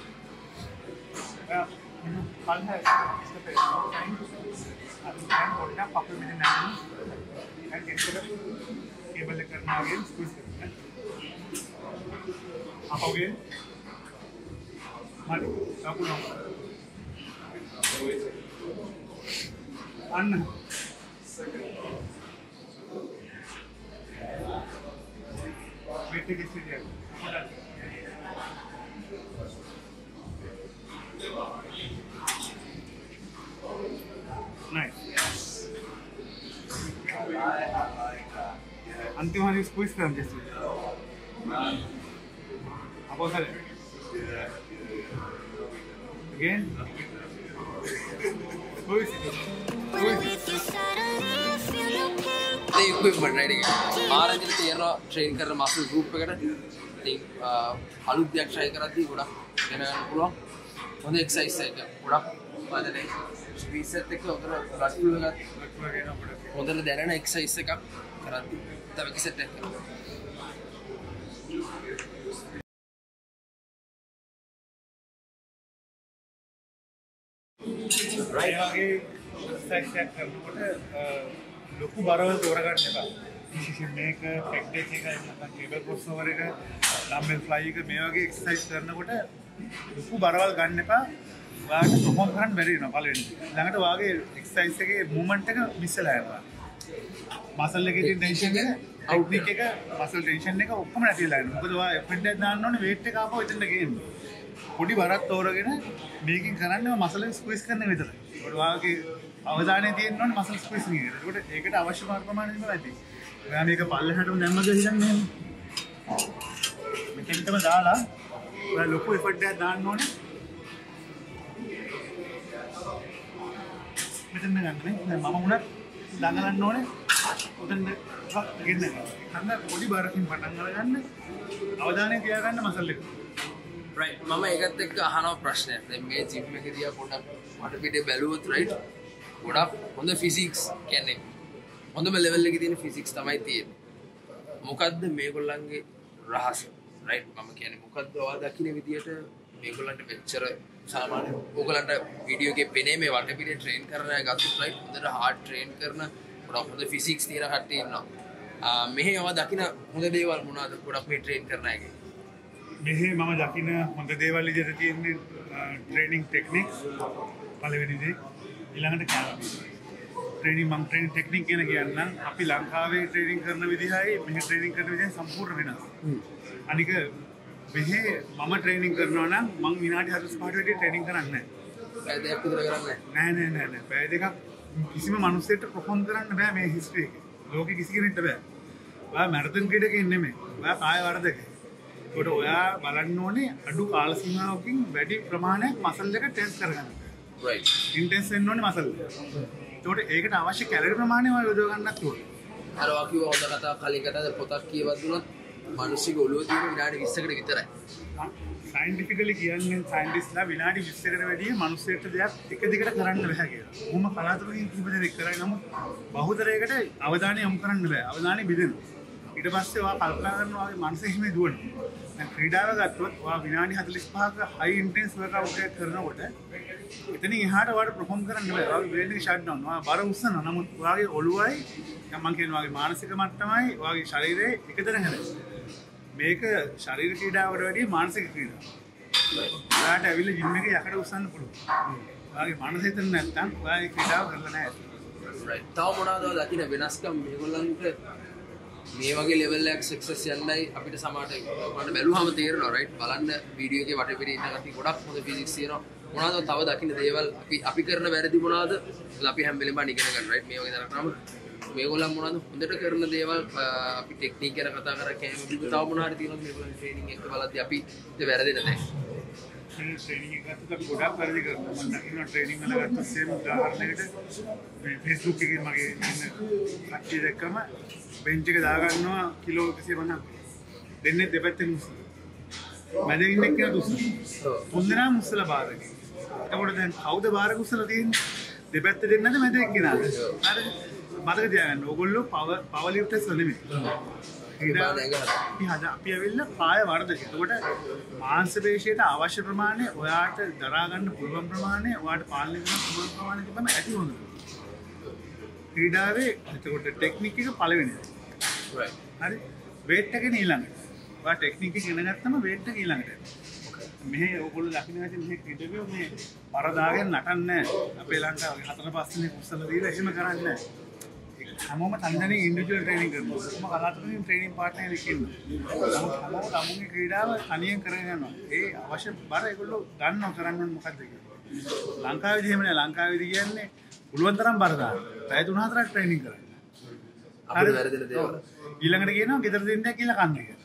පල්හ ඉස්කපේ අර දැන් පොඩ්ඩක් පපුව මෙතන නැන්නේ. දැන් ගෙස්තර කේබල් එක කරනවා වගේ ස්ක්වීස් කරනවා. අපෝගේ මඩ අපුණා. අන්න वेट के स्थिति नाइस अंतिम वाली स्क्वीज कर जैसे अब sir again squeeze When I'm with you, suddenly I feel no pain. ඒ equipment right එක. ආරංචිට තියෙනවා train කරන muscle group එකට. ඉතින් අලුත් දෙයක් try කරද්දී ගොඩක් ඉගෙන ගන්න පුළුවන්. හොඳ exercise එක. ගොඩක් වදනේ squeeze set එක උතර blood flow එකත් හොඳට දැනෙන exercise එකක් කරද්දී තව එක set එකක්. right आगे एक्सरसाइज चेक करනකොට ලොකු බරවල් තෝරගන්න එපා. විශේෂයෙන් මේක පෙක් ඩෙක් එක නැත්නම් කේබල් ක්‍රොස් ඕවර් එක ඩම්බෙල් ෆ්ලයි එක මේ වගේ එක්සර්සයිස් කරනකොට ලොකු බරවල් ගන්න එපා. ඔයාලට perform කරන්න බැරි වෙනවා පළවෙනි. ළඟට ඔයාගේ එක්සර්සයිස් එකේ මූවමන්ට් එක මිස් වෙලා යනවා. මසල් එකේ තියෙන ටෙන්ෂන් එක, ටෙක්නික් එක, මසල් ටෙන්ෂන් එක ඔක්කොම නැති වෙලා යනවා. මොකද ඔයා එෆර්ට් එක දාන්න ඕනේ weight එක ආපහු එතනට ගේන්න. පොඩි බරක් තෝරගෙන මේකෙන් කරන්නේ මසල් එක ස්ක්වීස් කරන විතරයි. ඒකට ඔයාගේ අවධානය තියෙන්න ඕනේ මසල් ස්ක්වීසින් එකට. ඒකට ඒකට අවශ්‍ය ප්‍රමාණය තමයි ඇති. ඔයා මේක පල්ලෙහාටම දැම්මද හිතන්නේ එහෙම. මෙතෙන්ටම දාලා ඔයා ලොකු එෆර්ට් එකක් දාන්න ඕනේ. මෙතන ගන්න නේ. දැන් මම උනත් දඟලන්න ඕනේ. උතෙන් ගෙන්න. අන්න පොඩි බරකින් පටන් අරගන්න. අවධානය තියාගන්න මසල් එක. right මම ඒකත් එක්ක අහනවා ප්‍රශ්නයක්. දැන් මේ ජිම් එකේ දිහා පොඩ්ඩක් වටපිටේ බැලුවොත් right ගොඩක් හොඳ ෆිසික්ස් කියන්නේ හොඳම ලෙවල් එකේ තියෙන ෆිසික්ස් තමයි තියෙන්නේ. මොකද්ද මේගොල්ලන්ගේ රහස? right මම කියන්නේ මොකද්ද ඔයා දකින්න විදියට මේගොල්ලන්ට මෙච්චර සාමාන්‍ය ඕගොල්ලන්ට වීඩියෝ එකේ පෙනේ මේ වටපිටේ ට්‍රේන් කරන අය ගත්තොත් right හොඳට හાર્ඩ් ට්‍රේන් කරන ගොඩක් හොඳ ෆිසික්ස් තියෙන කට්ටිය ඉන්නවා. මෙහෙ ඔයා දකින්න හොඳ දේවල් මොනවද ගොඩක් මේ ට්‍රේන් කරන අයගේ? මෙහි මම දකින හොඳ දේවල් විදිහට තියෙන්නේ ට්‍රේනින් ටෙක්නික්ස් පළවෙනි දේ ඊළඟට කැලරි ට්‍රේනින් මම ට්‍රේනින් ටෙක්නික් ගැන කියන්නම් අපි ලංකාවේ ට්‍රේනින් කරන විදිහයි මෙහි ට්‍රේනින් කරන විදිහයි සම්පූර්ණ වෙනස්. අනික මෙහි මම ට්‍රේනින් කරනවා නම් මම විනාඩි හතළිස් පහකට වැඩි ට්‍රේනින් කරන්නේ නැහැ. පැය දෙකක් විතර කරන්නේ නැහැ නෑ නෑ නෑ පැය දෙකක් කිසිම මිනිහෙක්ට perform කරන්න බෑ මේ හිස්ටරි එකේ. ලෝකෙ කිසි කෙනෙක්ට බෑ. ඔයා මැරතන් ක්‍රීඩකයෙක් නෙමෙයි. ඔයා කාය වර්ධකයෙක්. ඒකට ඔයා බලන්න ඕනේ අඩු කාල සීමාවකින් වැඩි ප්‍රමාණයක් මසල් එක ටෙස්ට් කරගන්න. right ඉන්ටෙන්ස් වෙන්න ඕනේ මසල් එක. ඒකට ඒකට අවශ්‍ය කැලරි ප්‍රමාණය ඔයා යොදව ගන්නත් ඕනේ. අර වාකිය හොඳ කතා කලින් කතාද පොතක් කියවත් දුනොත් මිනිස්සුගේ ඔළුව තියෙන විනාඩි විස්සකට විතරයි. සයින්ටිෆිකලි කියන්නේ සයින්ටිස්ට්ලා විනාඩි විස්සකට වැඩිය මිනිස්සුන්ට දෙයක් එක දිගට කරන්න බෑ කියලා. කොහොම කලාතුරකින් කිසිම දෙයක් කරයි නමුත් බහුතරයකට අවධානය යොමු කරන්න බෑ. අවධානය බෙදෙනවා. ඊට පස්සේ ඔයා කල්පනා කරනවා වගේ මනස හිමේ දුවනවා. දැන් ක්‍රීඩාව ගත්තොත් ඔයා විනාඩි හතළිස් පහක හයි ඉන්ටෙන්ස් වර්ක්අවුට් එකක් කරනකොට එතනින් එහාට ඔයාලට perform කරන්න බෑ. ඔයාගේ බ්‍රේන් එක ෂට් ඩවුන්. ඔයා බර උස්සනවා. නමුත් ඔයාගේ ඔළුවයි මම කියනවා ඔයාගේ මානසික මට්ටමයි ඔයාගේ ශරීරය එකතැන හැදෙනවා. මේක ශරීර ක්‍රීඩාවට වැඩිය මානසික ක්‍රීඩාවක්. ඔයාට ඇවිල්ලා ජිම් එකේ යකඩ උස්සන්න පුළුවන්. ඔයාගේ මනස හිතන්නේ නැත්නම් ඔයාගේ ක්‍රීඩාව කරලා නැහැ. right තව මොනවද දකින්න වෙනස්කම් මේගොල්ලන්ට මේ වගේ ලෙවල් එකක් සක්සස් යන්නයි අපිට සමහරට මට බැලුවාම තේරෙනවා right බලන්න වීඩියෝ එකේ වටපිටේ ඉන්න කට්ටිය ගොඩක් හොඳ ෆිසික්ස් තියෙනවා මොනවද තව දකින්න දේවල් අපි අපි කරන වැරදි මොනවද අපි හැම වෙලෙම ඉගෙන ගන්න right මේ වගේ දරනම මේගොල්ලන් මොනවද හොඳට කරන දේවල් අපි ටෙක්නික් ගැන කතා කරා කැම බිබු තව මොනවද තියෙනවද මේගොල්ලන් ට්‍රේනින් එක බලද්දී අපි ඒ වැරදෙන දේ ट्रेनिंग ගත්තොත් ගොඩක් වැඩි කරනවා මම දකින්න ට්‍රේනින් වල ගත්තොත් සේම උදාහරණයකට මේ Facebook එකේ මගේ ඉන්න කට්ටිය දැක්කම බෙන්ච් එක දා ගන්නවා කිලෝ එකසිය පනහක් දෙන්නේ දෙපැත්තෙන් උස්සන මැද ඉන්න එක්කන උස්සන හොඳනා මුස්සලා බාරක එතකොට දැන් කවුද බාරක උස්සලා තියෙන්නේ දෙපැත්ත දෙන්නද මැද එක්කනද හරි මතක තියාගන්න ඕගොල්ලෝ පවර් පවර් ලිෆ්ටර්ස් නෙමෙයි ක්‍රීඩාව අපි හද අපි ඇවිල්ලා පාය වර්ධනය. එතකොට මාංශ පේශියට අවශ්‍ය ප්‍රමාණය ඔයාට දරා ගන්න පුළුවන් ප්‍රමාණය ඔයාට පාලනය කරන්න පුළුවන් ප්‍රමාණය තිබ්බම ඇති වෙනවා. ක්‍රීඩාවේ එතකොට ටෙක්නික් එක පළවෙනි. right හරි වේට් එක ඊළඟට. ඔයා ටෙක්නික් එක ඉගෙන ගත්තම වේට් එක ඊළඟට. මෙහෙ ඔයගොල්ලෝ දකින්න ඇති මේ ක්‍රීඩකයෝ මේ පරදාගෙන නටන්නේ නැහැ. අපේ ලංකාවේ හතර පහ දිනේ කුසල දීලා එහෙම කරන්නේ නැහැ. හැමෝම තනිතනින් ඉන්ඩිවිජුවල් ට්‍රේනින් කරනවා. මම කලාතුරකින් ට්‍රේනින් පාර්ට්නර් කෙනෙක් ඉන්නවා. හැමෝම තමුන්ගේ ක්‍රීඩාව තනියෙන් කරගෙන යනවා. ඒ අවශ්‍ය බර ඒගොල්ලෝ දන්නව කරන්න ඕනේ මොකක්ද කියලා. ලංකාවේදී එහෙම නෑ. ලංකාවේදී කියන්නේ පුළුවන් තරම් බර දාන්න. පැය තුන හතරක් ට්‍රේනින් කරන්න. අපිට වැරදින දේවල්. ඊළඟට කියනවා ගෙදර දෙන්නේ කියලා කන්න එක.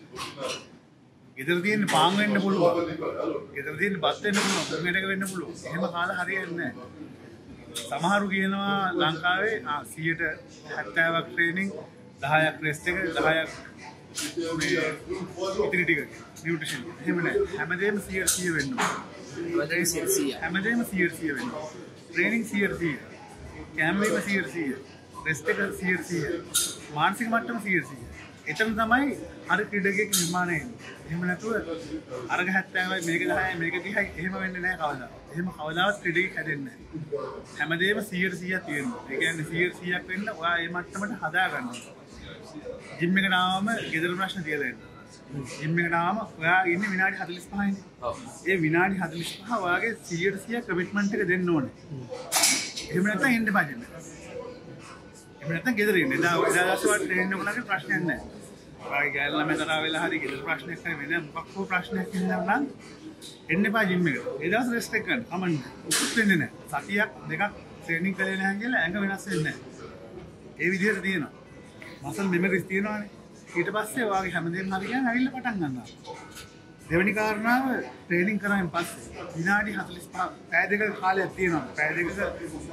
ගෙදර තියෙන පාන් වෙන්න පුළුවන්. ගෙදර තියෙන බත් වෙන්න පුළුවන්. මෙහෙට වෙන්න පුළුවන්. එහෙම කාලා හරියන්නේ නැහැ. සමහරු කියනවා ලංකාවේ සියයට හැත්තෑවක් ට්‍රේනින් දහයක් රෙස්ට් එක දහයක් මේ ඉතිරි ටික නියුට්‍රිෂන්. එහෙම නැහැ. හැමදේම සියයට සිය වෙන්න ඕනේ. හැමදේම සියයට සිය වෙන්න ඕනේ. ට්‍රේනින් සියයට සිය. කැම්ප් එක සියයට සිය. රෙස්ට් එක සියයට සිය. මානසික මට්ටම සියයට සිය. එතන තමයි අර ක්‍රීඩකයෙක් නිර්මාණය වෙන්නේ. එහෙම නැතුව අරග හැත්තෑවයි මේක දහයයි මේක තිහයි එහෙම වෙන්නේ නැහැ කවදාවත්. එහෙම කවදාවත් ක්‍රීඩකයෙක් හැදෙන්නේ නැහැ. හැමදේම සියයට සියයක් තියෙනවා. ඒ කියන්නේ සියයට සියයක් වෙන්න ඔයා මේ මට්ටමට හදා ගන්නවා. ජිම් එකට ආවම ගෙදර ප්‍රශ්න තියලා එන්න. ජිම් එකට ආවම ඔයා ඉන්නේ විනාඩි හතළිස් පහයිනේ. ඒ විනාඩි හතළිස් පහ ඔයාගේ සියයට සියයක් කමිට්මන්ට් එක දෙන්න ඕනේ. එහෙම නැත්නම් එන්න බෑ ජිම් එකට. එහෙම නැත්නම් ගෙදර ඉන්න. එදා එදා දවසට ට්‍රේනින් ඔයාලගේ ප්‍රශ්නයක් නැහැ. ඔයාගේ ගෑල් ළමයි තරහා වෙලා හරි ගෙදර ප්‍රශ්නයක් හරි වෙන මොකක් හෝ ප්‍රශ්නයක් ඉන්නම් නම් එන්න එපා ජිම් එකට. ඒ දවස් රෙස්ට් එක ගන්න. කමන්නේ. උසුත් වෙන්නේ නැහැ. සතියක් දෙකක් ට්‍රේනින් කරේ නැහැ කියලා ඇඟ වෙනස් වෙන්නේ නැහැ. ඒ විදිහට තියෙනවා. මසල් මෙමරිස් තියෙනවානේ. ඊට පස්සේ ඔයාගේ හැමදේම හරි ගියාම ඇවිල්ලා පටන් ගන්නවා. දෙවෙනි කාරණාව ට්‍රේනින් කරායින් පස්සේ විනාඩි හතළිස් පහ පැය දෙක කාලයක් තියෙනවා. පැය දෙකක මේ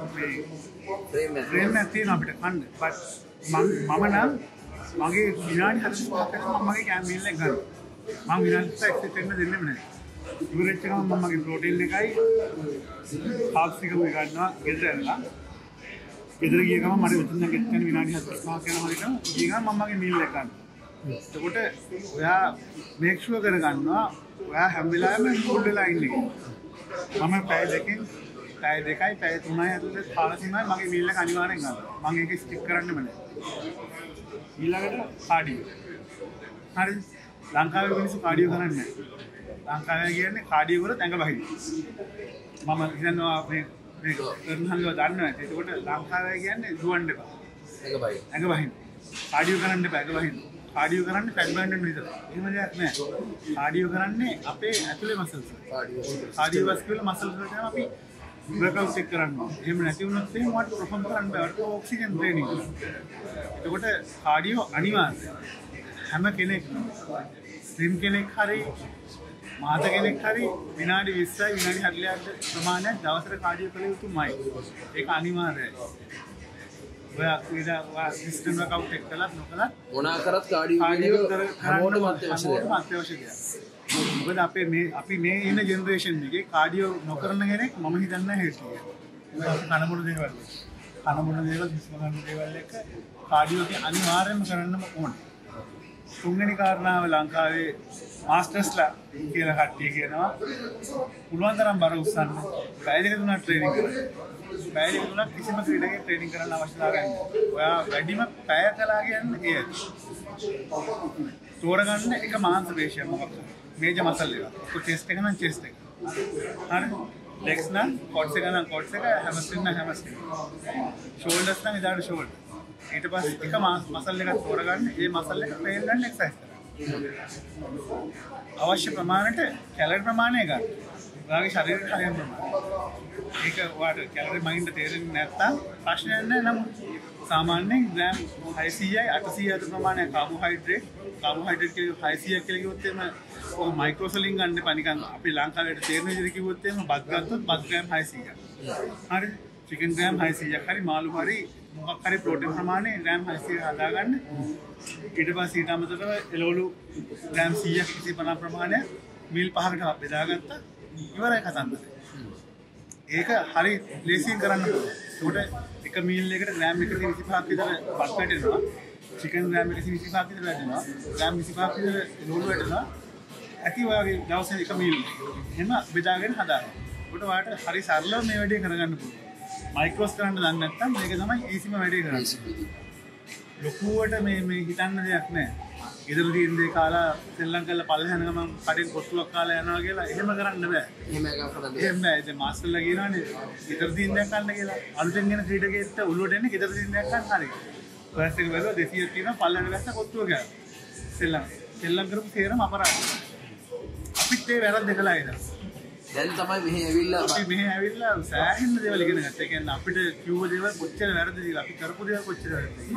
ෆ්‍රේම් එකක් තියෙනවා අපිට කන්න. බට් මම නම් මගේ විනාඩි හතළිස් පහකට මම මගේ කැම් මීල් එක ගන්නවා. මම විනාඩි පහක් එක්සෙට් වෙන්න දෙන්නෙම නැහැ. ඉවරෙච්ච ගමන් මම මගේ ප්‍රෝටීන් එකයි කාබ්ස් එකම ගන්නවා ගෙදර ඇවිල්ලා. ගෙදර ගිය ගමන් මට උතුම් නම් ගෙත් ගන්න විනාඩි හතළිස් පහක් යනවා හරියට ගිය ගමන් මම මගේ මීල් එක ගන්නවා. එතකොට ඔයා මේක් ෂුවර් කරගන්නවා ඔයා හැම වෙලාවෙම ෆුල් වෙලා ඉන්නේ. මම පැය දෙකෙන් පැය දෙකයි පැය තුනයි ඇතුළත කාල සීමාවේ මගේ මීල් එක අනිවාර්යෙන් ගන්නවා. මම ඒක ස්කිප් කරන්නෙම නැහැ. ඊළඟට කාඩියෝ. හරි. ලංකාවේ මිනිස්සු කාඩියෝ කරන්නේ නැහැ. ලංකාවේ කියන්නේ කාඩියෝ කරොත් ඇඟ බහින්න. මම හිතනවා මේ මේ කරන හන්දව දන්නවා. ඒකට ලංකාවේ කියන්නේ දුවන්න එපා. ඇඟ බහින්න. ඇඟ බහින්න. කාඩියෝ කරන්න එපා ඇඟ බහින්න. කාඩියෝ කරන්නේ ෆැට් බර්න් වෙන විතරයි. එහෙම දෙයක් නැහැ. කාඩියෝ කරන්නේ අපේ ඇතුලේ මසල්ස්. කාඩියෝ වස්කියුලර් මසල්ස් වලට අපි वर्कआउट चेक करना එහෙම නැති වුණොත් එහෙම වට perform කරන්න බෑ වට ඔක්සිජන් ට්‍රේනින් එතකොට කාඩියෝ අනිවාර්යයි හැම කෙනෙක් ස්ලිම් කෙනෙක් හරි මාත කෙනෙක් හරි විනාඩි විස්සයි විනාඩි හතළිහක් ප්‍රමාණයක් දවසට කාඩියෝ කළ යුතුමයි ඒක අනිවාර්යයි ඔයා ක්‍රීඩා වා සිස්ටම් වර්කවුට් එක කළත් නොකළත් මොනා කරත් කාඩියෝ කරන්න අත්‍යවශ්‍ය දෙයක් මොකද අපේ මේ අපි මේ ඉන්න ජෙනරේෂන් එකේ කාඩියෝ නොකරන කෙනෙක් මම හිතන්නේ නැහැ කියලා. මොකද කනමුණු දේවල්. කනමුණු දේවල් හිස්ම ගන්න දේවල් එක කාඩියෝ කිය අනිවාර්යයෙන්ම කරන්නම ඕනේ. තුන්වෙනි කාරණාව ලංකාවේ මාස්ටර්ස්ලා කියලා කට්ටිය කියනවා පුළුවන් තරම් බර උස්සන්න. පැය දෙක තුනක් ට්‍රේනින් කරන්න. පැය දෙක තුනක් කිසිම ක්‍රීඩකයෙක් ට්‍රේනින් කරන්න අවශ්‍යතාවයක් නැහැ. ඔයා වැඩිම පැය කළා කියන්නේ ඒකයි. තෝරගන්න එක මාංශ පේශියක් මොකක්ද? මේජර් මසල් එක. කො චෙස්ට් එක නම් චෙස්ට් එක. හරි. ලෙග්ස් නම් කොට්ස් එක නම් කොට්ස් එක, හැමස්ට්‍රින් නම් හැමස්ට්‍රින්. ෂෝල්ඩර්ස් නම් ඉදාට ෂෝල්ඩර්. ඊට පස්සේ එක මසල් එකක් තෝරගන්න. ඒ මසල් එක ට්‍රේන් කරන්න එක්සර්සයිස් කරන්න. අවශ්‍ය ප්‍රමාණයට කැලරි ප්‍රමාණය ගන්න. ඔයාගේ ශරීරයට හරියන ප්‍රමාණය. ඒක ඔයාට කැලරි මයින්ඩ් තේරෙන්නේ නැත්නම් ප්‍රශ්නයක් නැහැ. නමුත් සාමාන්‍යයෙන් ග්‍රෑම් හයසීයයි අටසීය අතර ප්‍රමාණයක් කාබෝහයිඩ්‍රේට් කාබෝහයිඩ්‍රේට් කියලා හයසීයක් කියලා කිව්වොත් එහෙම ඔය මයික්‍රෝසලින් ගන්න එපා නිකන් අපි ලංකාවේ තේරෙන විදිහට කිව්වොත් එහෙම බත් ගත්තොත් බත් ග්‍රෑම් හයසීයක්. හරි. චිකන් ග්‍රෑම් හයසීයක් හරි මාළු හරි මොකක් හරි ප්‍රෝටීන් ප්‍රමාණය ග්‍රෑම් හයසීයක් හදාගන්න. ඊට පස්සේ ඊට අමතරව එළවලු ග්‍රෑම් සීයක් විසි පනහ ප්‍රමාණය මීල් පහකට බෙදාගත්තා. ඉවරයි කතන්දරේ. ඒක හරි ලේසියෙන් කරන්න පුළුවන්. ඒකට එක මීල් එකකට ග්‍රෑම් එකසිය විසි පහක් විතර බත් වැටෙනවා. චිකන් ග්‍රෑම් එකසිය විසිපහක් විතර වැටෙනවා. ග්‍රෑම් විසිපහක් විතර ලුණු වැටෙනවා. ඇති ඔයගේ දවසේ එක මීල් එහෙම බෙදාගෙන හදාගන්න. උඩට ඔයාලට හරි සරලව මේ වැඩේ කරගන්න පුළුවන්. මයික්‍රෝස් කරන්න දන්නේ නැත්නම් මේක තමයි ඊසිම වැඩේ කරන්නේ. ලොකුවට මේ මේ හිතන්න දෙයක් නැහැ. ගෙදර තියෙන දේ කාලා සෙල්ලම් කරලා පල්ලෙහාන ගමන් කඩෙන් කොට්ටුවක් කාලා යනවා කියලා එහෙම කරන්න බෑ. එහෙම එකක් කරන්න බෑ. එහෙම බෑ. ඉතින් මාස්ටර්ලා කියනවානේ ගෙදර තියෙන දෙයක් ගන්න කියලා. අලුතෙන් එන ක්‍රීඩකයෙක්ට උළුවට එන්නේ ගෙදර තියෙන දෙයක් ගන්න හරි. ක්ලාස් එක බලුවා දෙසියක් තියෙනවා පල්ලෙහාන ගත්ත කොට්ටුව ගන්න. සෙල්ලම්. සෙල්ලම් කරපු තේරම අපරාධයි. අපිත් ඒ වැරද්ද කළා ඉතින්. දැන් තමයි මෙහි ඇවිල්ලා අපි මෙහි ඇවිල්ලා සෑහෙන දේවල් ඉගෙන ගත්තා. ඒ කියන්නේ අපිට කිව්ව දේවල් කොච්චර වැරදිද කියලා අපි කරපු දේවල් කොච්චර වැරදිද.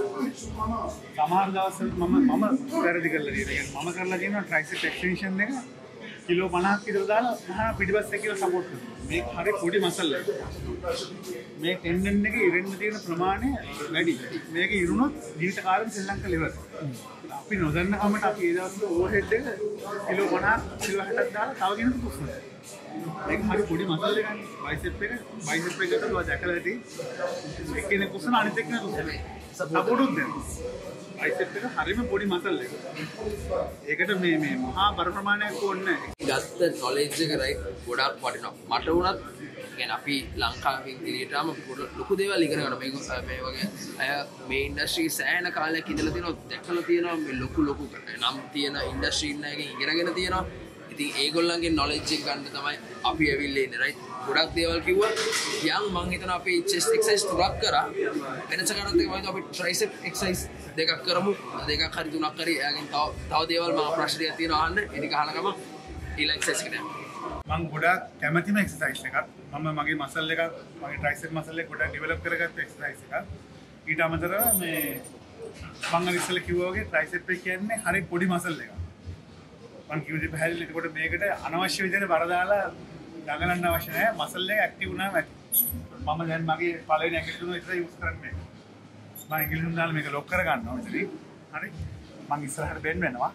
සමහර දවස්වල මම මම වැරදි කරලා තියෙනවා. මම කරලා තියෙනවා ට්‍රයිසෙප් එක්ස්ටෙන්ෂන් එක කිලෝ පනහක් විතර දාලා මහා පිටිපස්ස එක කියලා සපෝට් කරනවා. මේක හරිය පොඩි මසල් එකක්. මේ ටෙන්ඩන් එකේ ඉරෙන්න තියෙන ප්‍රමාණය වැඩි. මේක ඉරුණොත් ජීවිත කාලෙම ශ්‍රී ලංකාවේ ඉවරයි. අපි නොදන්න කමට අපි ඒ දවස්වල ඕවර්හෙඩ් එක කිලෝ පනහක් කිලෝ හැටක් දාලා තව කෙනෙකුට පුස්නවා. ඒක හරි පොඩි මසල් එකක්. බයිසෙප් එක බයිසෙප් එකට ඔයා දැකලා ඇති. එක්කෙනෙක් පුස්න අනිත් එක්කෙනෙක් පුස්න. සපෝටුත් දෙනවා. බයිසෙප් එක හරිම පොඩි මසල් එකක්. ඒකට මේ මේ මහා බර ප්‍රමාණයක් ඕනේ නැහැ. ගත්ත නොලෙජ් එක රයිට් ගොඩක් වටිනවා. මට උනත් يعني අපි ලංකාවේ ඉදිරියටම ලොකු දේවල් ඉගෙන ගන්න මේක මේ වගේ අය මේ ඉන්ඩස්ට්‍රි සෑහෙන කාලයක් ඉඳලා තියෙනවා දැකලා තියෙනවා මේ ලොකු ලොකු නම් තියෙන ඉන්ඩස්ට්‍රි එකකින් ඉගෙනගෙන තියෙනවා. ඉතින් ඒගොල්ලන්ගේ නොලෙජ් එක ගන්න තමයි අපි ඇවිල්ලා ඉන්නේ රයිට්. ගොඩක් දේවල් කිව්වා. යම් මං හිතනවා අපි chest exercise තුනක් කරා. වෙනස කරත් එක වයිද අපි tricep exercise දෙකක් කරමු. දෙකක් හරි තුනක් හරි එයාගෙන් තව තව දේවල් මම ප්‍රශ්නයක් තියෙනවා අහන්න. ඒක අහලා ගම ඊළඟ exercise එකට යමු. මම ගොඩක් කැමතිම එක්සර්සයිස් එකක්. මම මගේ මසල් එකක් මගේ ට්‍රයිසෙප් මසල් එක ගොඩක් ඩෙවලොප් කරගත්ත එක්සර්සයිස් එකක්. ඊට අමතරව මේ මම අර ඉස්සෙල්ලා කිව්වා වගේ ට්‍රයිසෙප් එක කියන්නේ හරි පොඩි මසල් එකක්. මම කිව්වේ පැහැදිලි. ඒකට මේකට අනවශ්‍ය විදිහට බර දාලා දඟලන්න අවශ්‍ය නැහැ. මසල් එක ඇක්ටිව් වුණාම ඇති. මම දැන් මගේ පළවෙනි ඇඟිලි තුන විතර යූස් කරන්නේ. මම ඇඟිලි තුන දාලා මේක ලොක් කර ගන්නවා මෙතනින්. හරි. මම ඉස්සරහට බෙන් වෙනවා.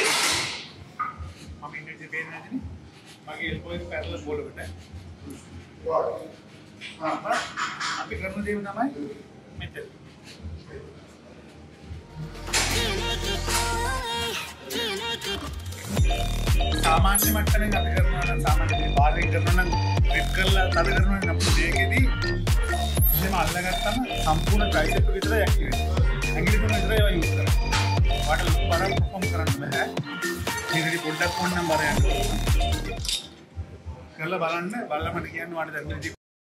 මම ඉන්නේ බෙන් නැතිනේ. මගේ එල්බෝ එක පැරලල් බෝලකට. අපි කරන දේ තමයි මෙතන. සාමාන්‍ය මට්ටමින් අපි කරනවා නම් සාමාන්‍ය බාරින් කරනවා නම් රිප් කරලා තද කරනවා නම් මේකෙදී එහෙම අල්ලගත්තම සම්පූර්ණ ට්‍රයිසෙප් එක විතරයි ඇක්ටිව් වෙන්නේ. ඇඟිලි තුන විතරයි ඒවා යූස් කරන්නේ. වාට ලොකු බරක් කොම් කරන්න බෑ. මේකදී පොඩ්ඩක් ඕනනම් බර යන්න. කරලා බලන්න බලලා මට කියන්න වාට දැන් විදිහ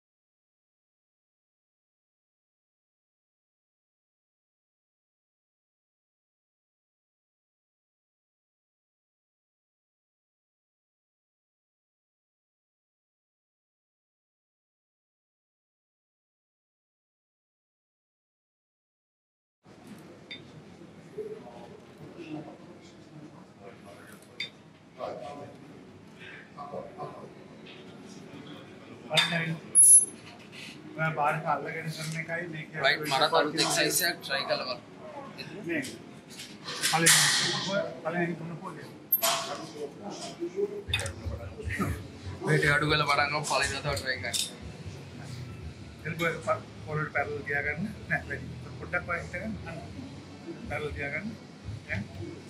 बाहर का अलग करने का ही लेके राइट मारा तो एक्सरसाइज से ट्राई कर लगा नहीं पहले पहले नहीं तुमने बोल दिया वेट गाड़ू वाला बड़ा काम फॉलो ना था ट्राई कर फिर कोई फॉरवर्ड पैरेलल किया करना नहीं वेट पुटअप पॉइंट करना पैरेलल किया करना हैं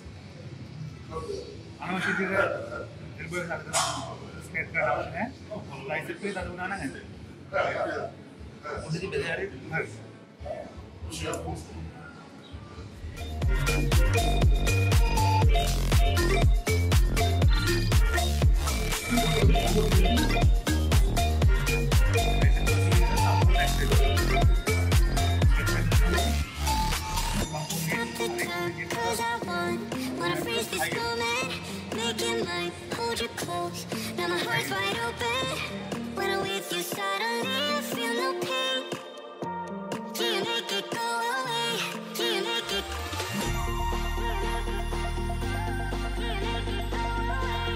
अनवश्यक चीज़ फिर कोई साथ स्केट करना है ट्राइसेप पे दादू बनाना है उसी बेले यारी हर Hold you close, now my heart's wide open. When I'm with you, suddenly I feel no pain. Do you make it go away? Do you make it? Do you make it go away?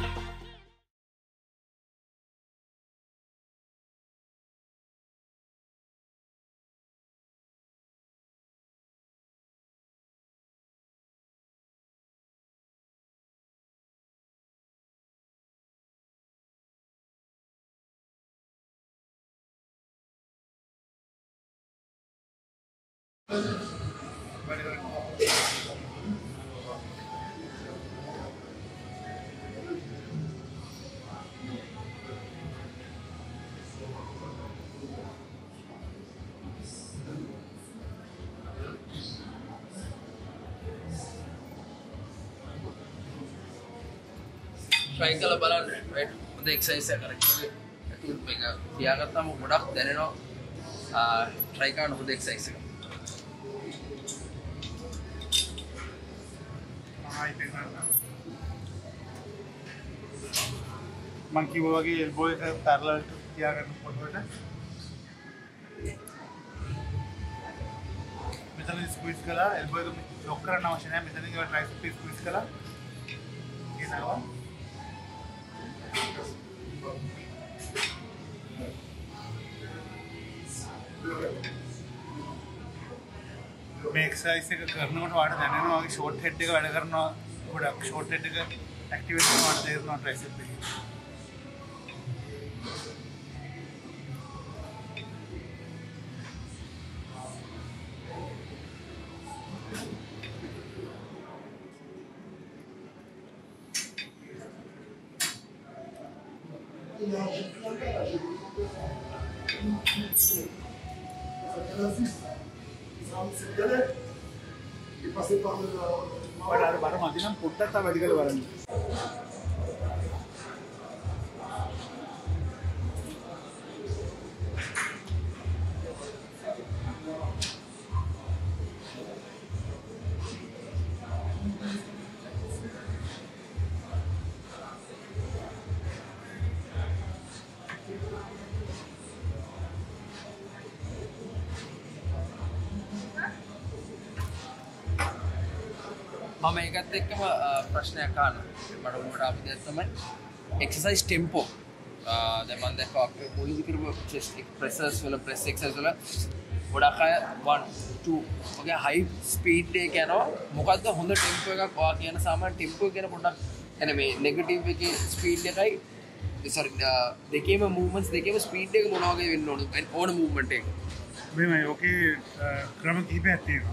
වැඩ කරන්න. try කරලා බලන්න right හොඳ exercise එකක් කරලා ඇතුළත මේක තියාගත්තාම ගොඩක් දැනෙනවා try කරන්න හොඳ exercise එකක් ආයි පෙන්නන්න මං කිව්වා වගේ elbow එක parallel තියාගන්න පොඩ්ඩට මෙතන squeeze කළා elbow එක lock කරන්න අවශ්‍ය නැහැ මෙතන ඉඳලා tricep එක squeeze කළා එනවා මේ එක්සර්සයිස් එක කරනකොට ඔයාලට දැනෙනවා වගේ ෂෝට් හෙඩ් එක වැඩ කරනවා ගොඩක් ෂෝට් හෙඩ් එක ඇක්ටිවේට් කරනවා තේරෙනවා ට්‍රයිසෙප් එකේ But our bottom again, put that medical warranty. මම ඒකත් එක්කම ප්‍රශ්නයක් අහනවා මට උඩට අපි දෙයක් තමයි exercise tempo දැන් මම දැක්කා අපේ මුලින්දි කරපු chest pressers වල press exercise වල ගොඩක් අය one two වගේ high speed එක යනවා මොකද්ද හොඳ tempo එකක් ඔයා කියන සාමාන්‍ය tempo කියන පොඩ්ඩක් එන මේ negative එකේ speed එකයි sorry දෙකේම movements දෙකේම speed එක මොනවා වගේ වෙන්න ඕනද ඕන movement එක මෙහෙමයි ඔකේ ක්‍රම කිහිපයක් තියෙනවා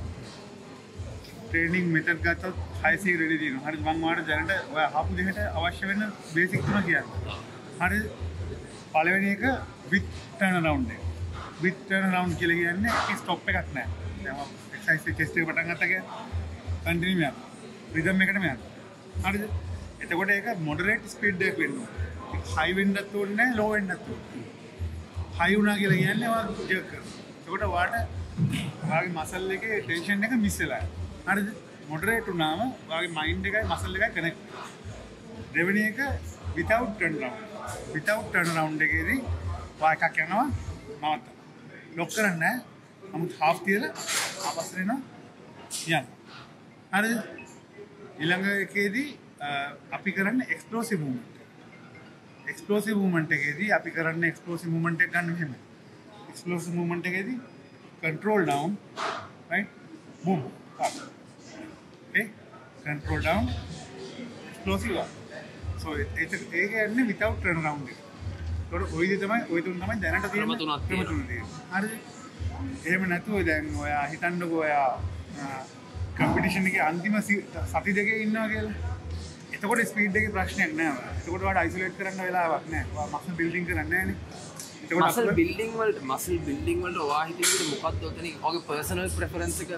ट्रेनिंग मेथड ගත්තොත් high C ready තියෙනවා. හරිද මම ඔයාලට දැනට ඔයා අහපු දෙයට අවශ්‍ය වෙන බේසික් තුන කියන්නේ. හරිද පළවෙනි එක with turn around එක. with turn around කියලා කියන්නේ ඒක ස්ටොප් එකක් නෑ. දැන් මම එක්සර්සයිස් එක chest එක පටන් ගත්තා කියන්නේ කන්ටිනියු යනවා. රිද්ම් එකටම යනවා. හරිද? එතකොට ඒක මොඩරේට් ස්පීඩ් එකක් වෙන්න ඕනේ. ඒක high වෙන්නත් ඕනේ නෑ low වෙන්නත් ඕනේ. high වුණා කියලා කියන්නේ ඔයා ජර්ක් කරනවා. එතකොට ඔයාට ඔයාගේ මසල් එකේ ටෙන්ෂන් එක මිස් වෙලා යනවා. හරිද මොඩරේට් වුණාම ඔයාගේ මයින්ඩ් එකයි මසල් එකයි කනෙක්ට් දෙවෙනි එක without turn around without turn around එකේදී ඔයා එකක් යනවා නවත්ත ලොක් කරන්නේ නැහැ නමුත් half තියලා ආපස්සට එනවා යන්න හරිද ඊළඟ එකේදී අපි කරන්නේ explosive movement explosive movement එකේදී අපි කරන්නේ explosive movement එක ගන්න මෙහෙම explosive movement එකේදී control down right boom up okay control down explosive up so ඒක ඒක යන්නේ without turn around එක. ඒකට ඔය දේ තමයි ඔය තුන තමයි දැනට තියෙන ක්‍රම තුනක් තියෙන්නේ. හරිද? එහෙම නැතුව දැන් ඔයා හිතන්නකෝ ඔයා කම්පිටිෂන් එකේ අන්තිම සති දෙකේ ඉන්නවා කියලා. එතකොට ස්පීඩ් එකේ ප්‍රශ්නයක් නෑ. එතකොට ඔයාලට අයිසොලේට් කරන්න වෙලාවක් නෑ. ඔයා මසල් බිල්ඩින් කරන්නේ නෑනේ. මසල් බිල්ඩින් වලට මසල් බිල්ඩින් වලට ඔයා හිතන විදිහට මොකක්ද ඔතන ඔයාගේ පර්සනල් ප්‍රෙෆරන්ස් එක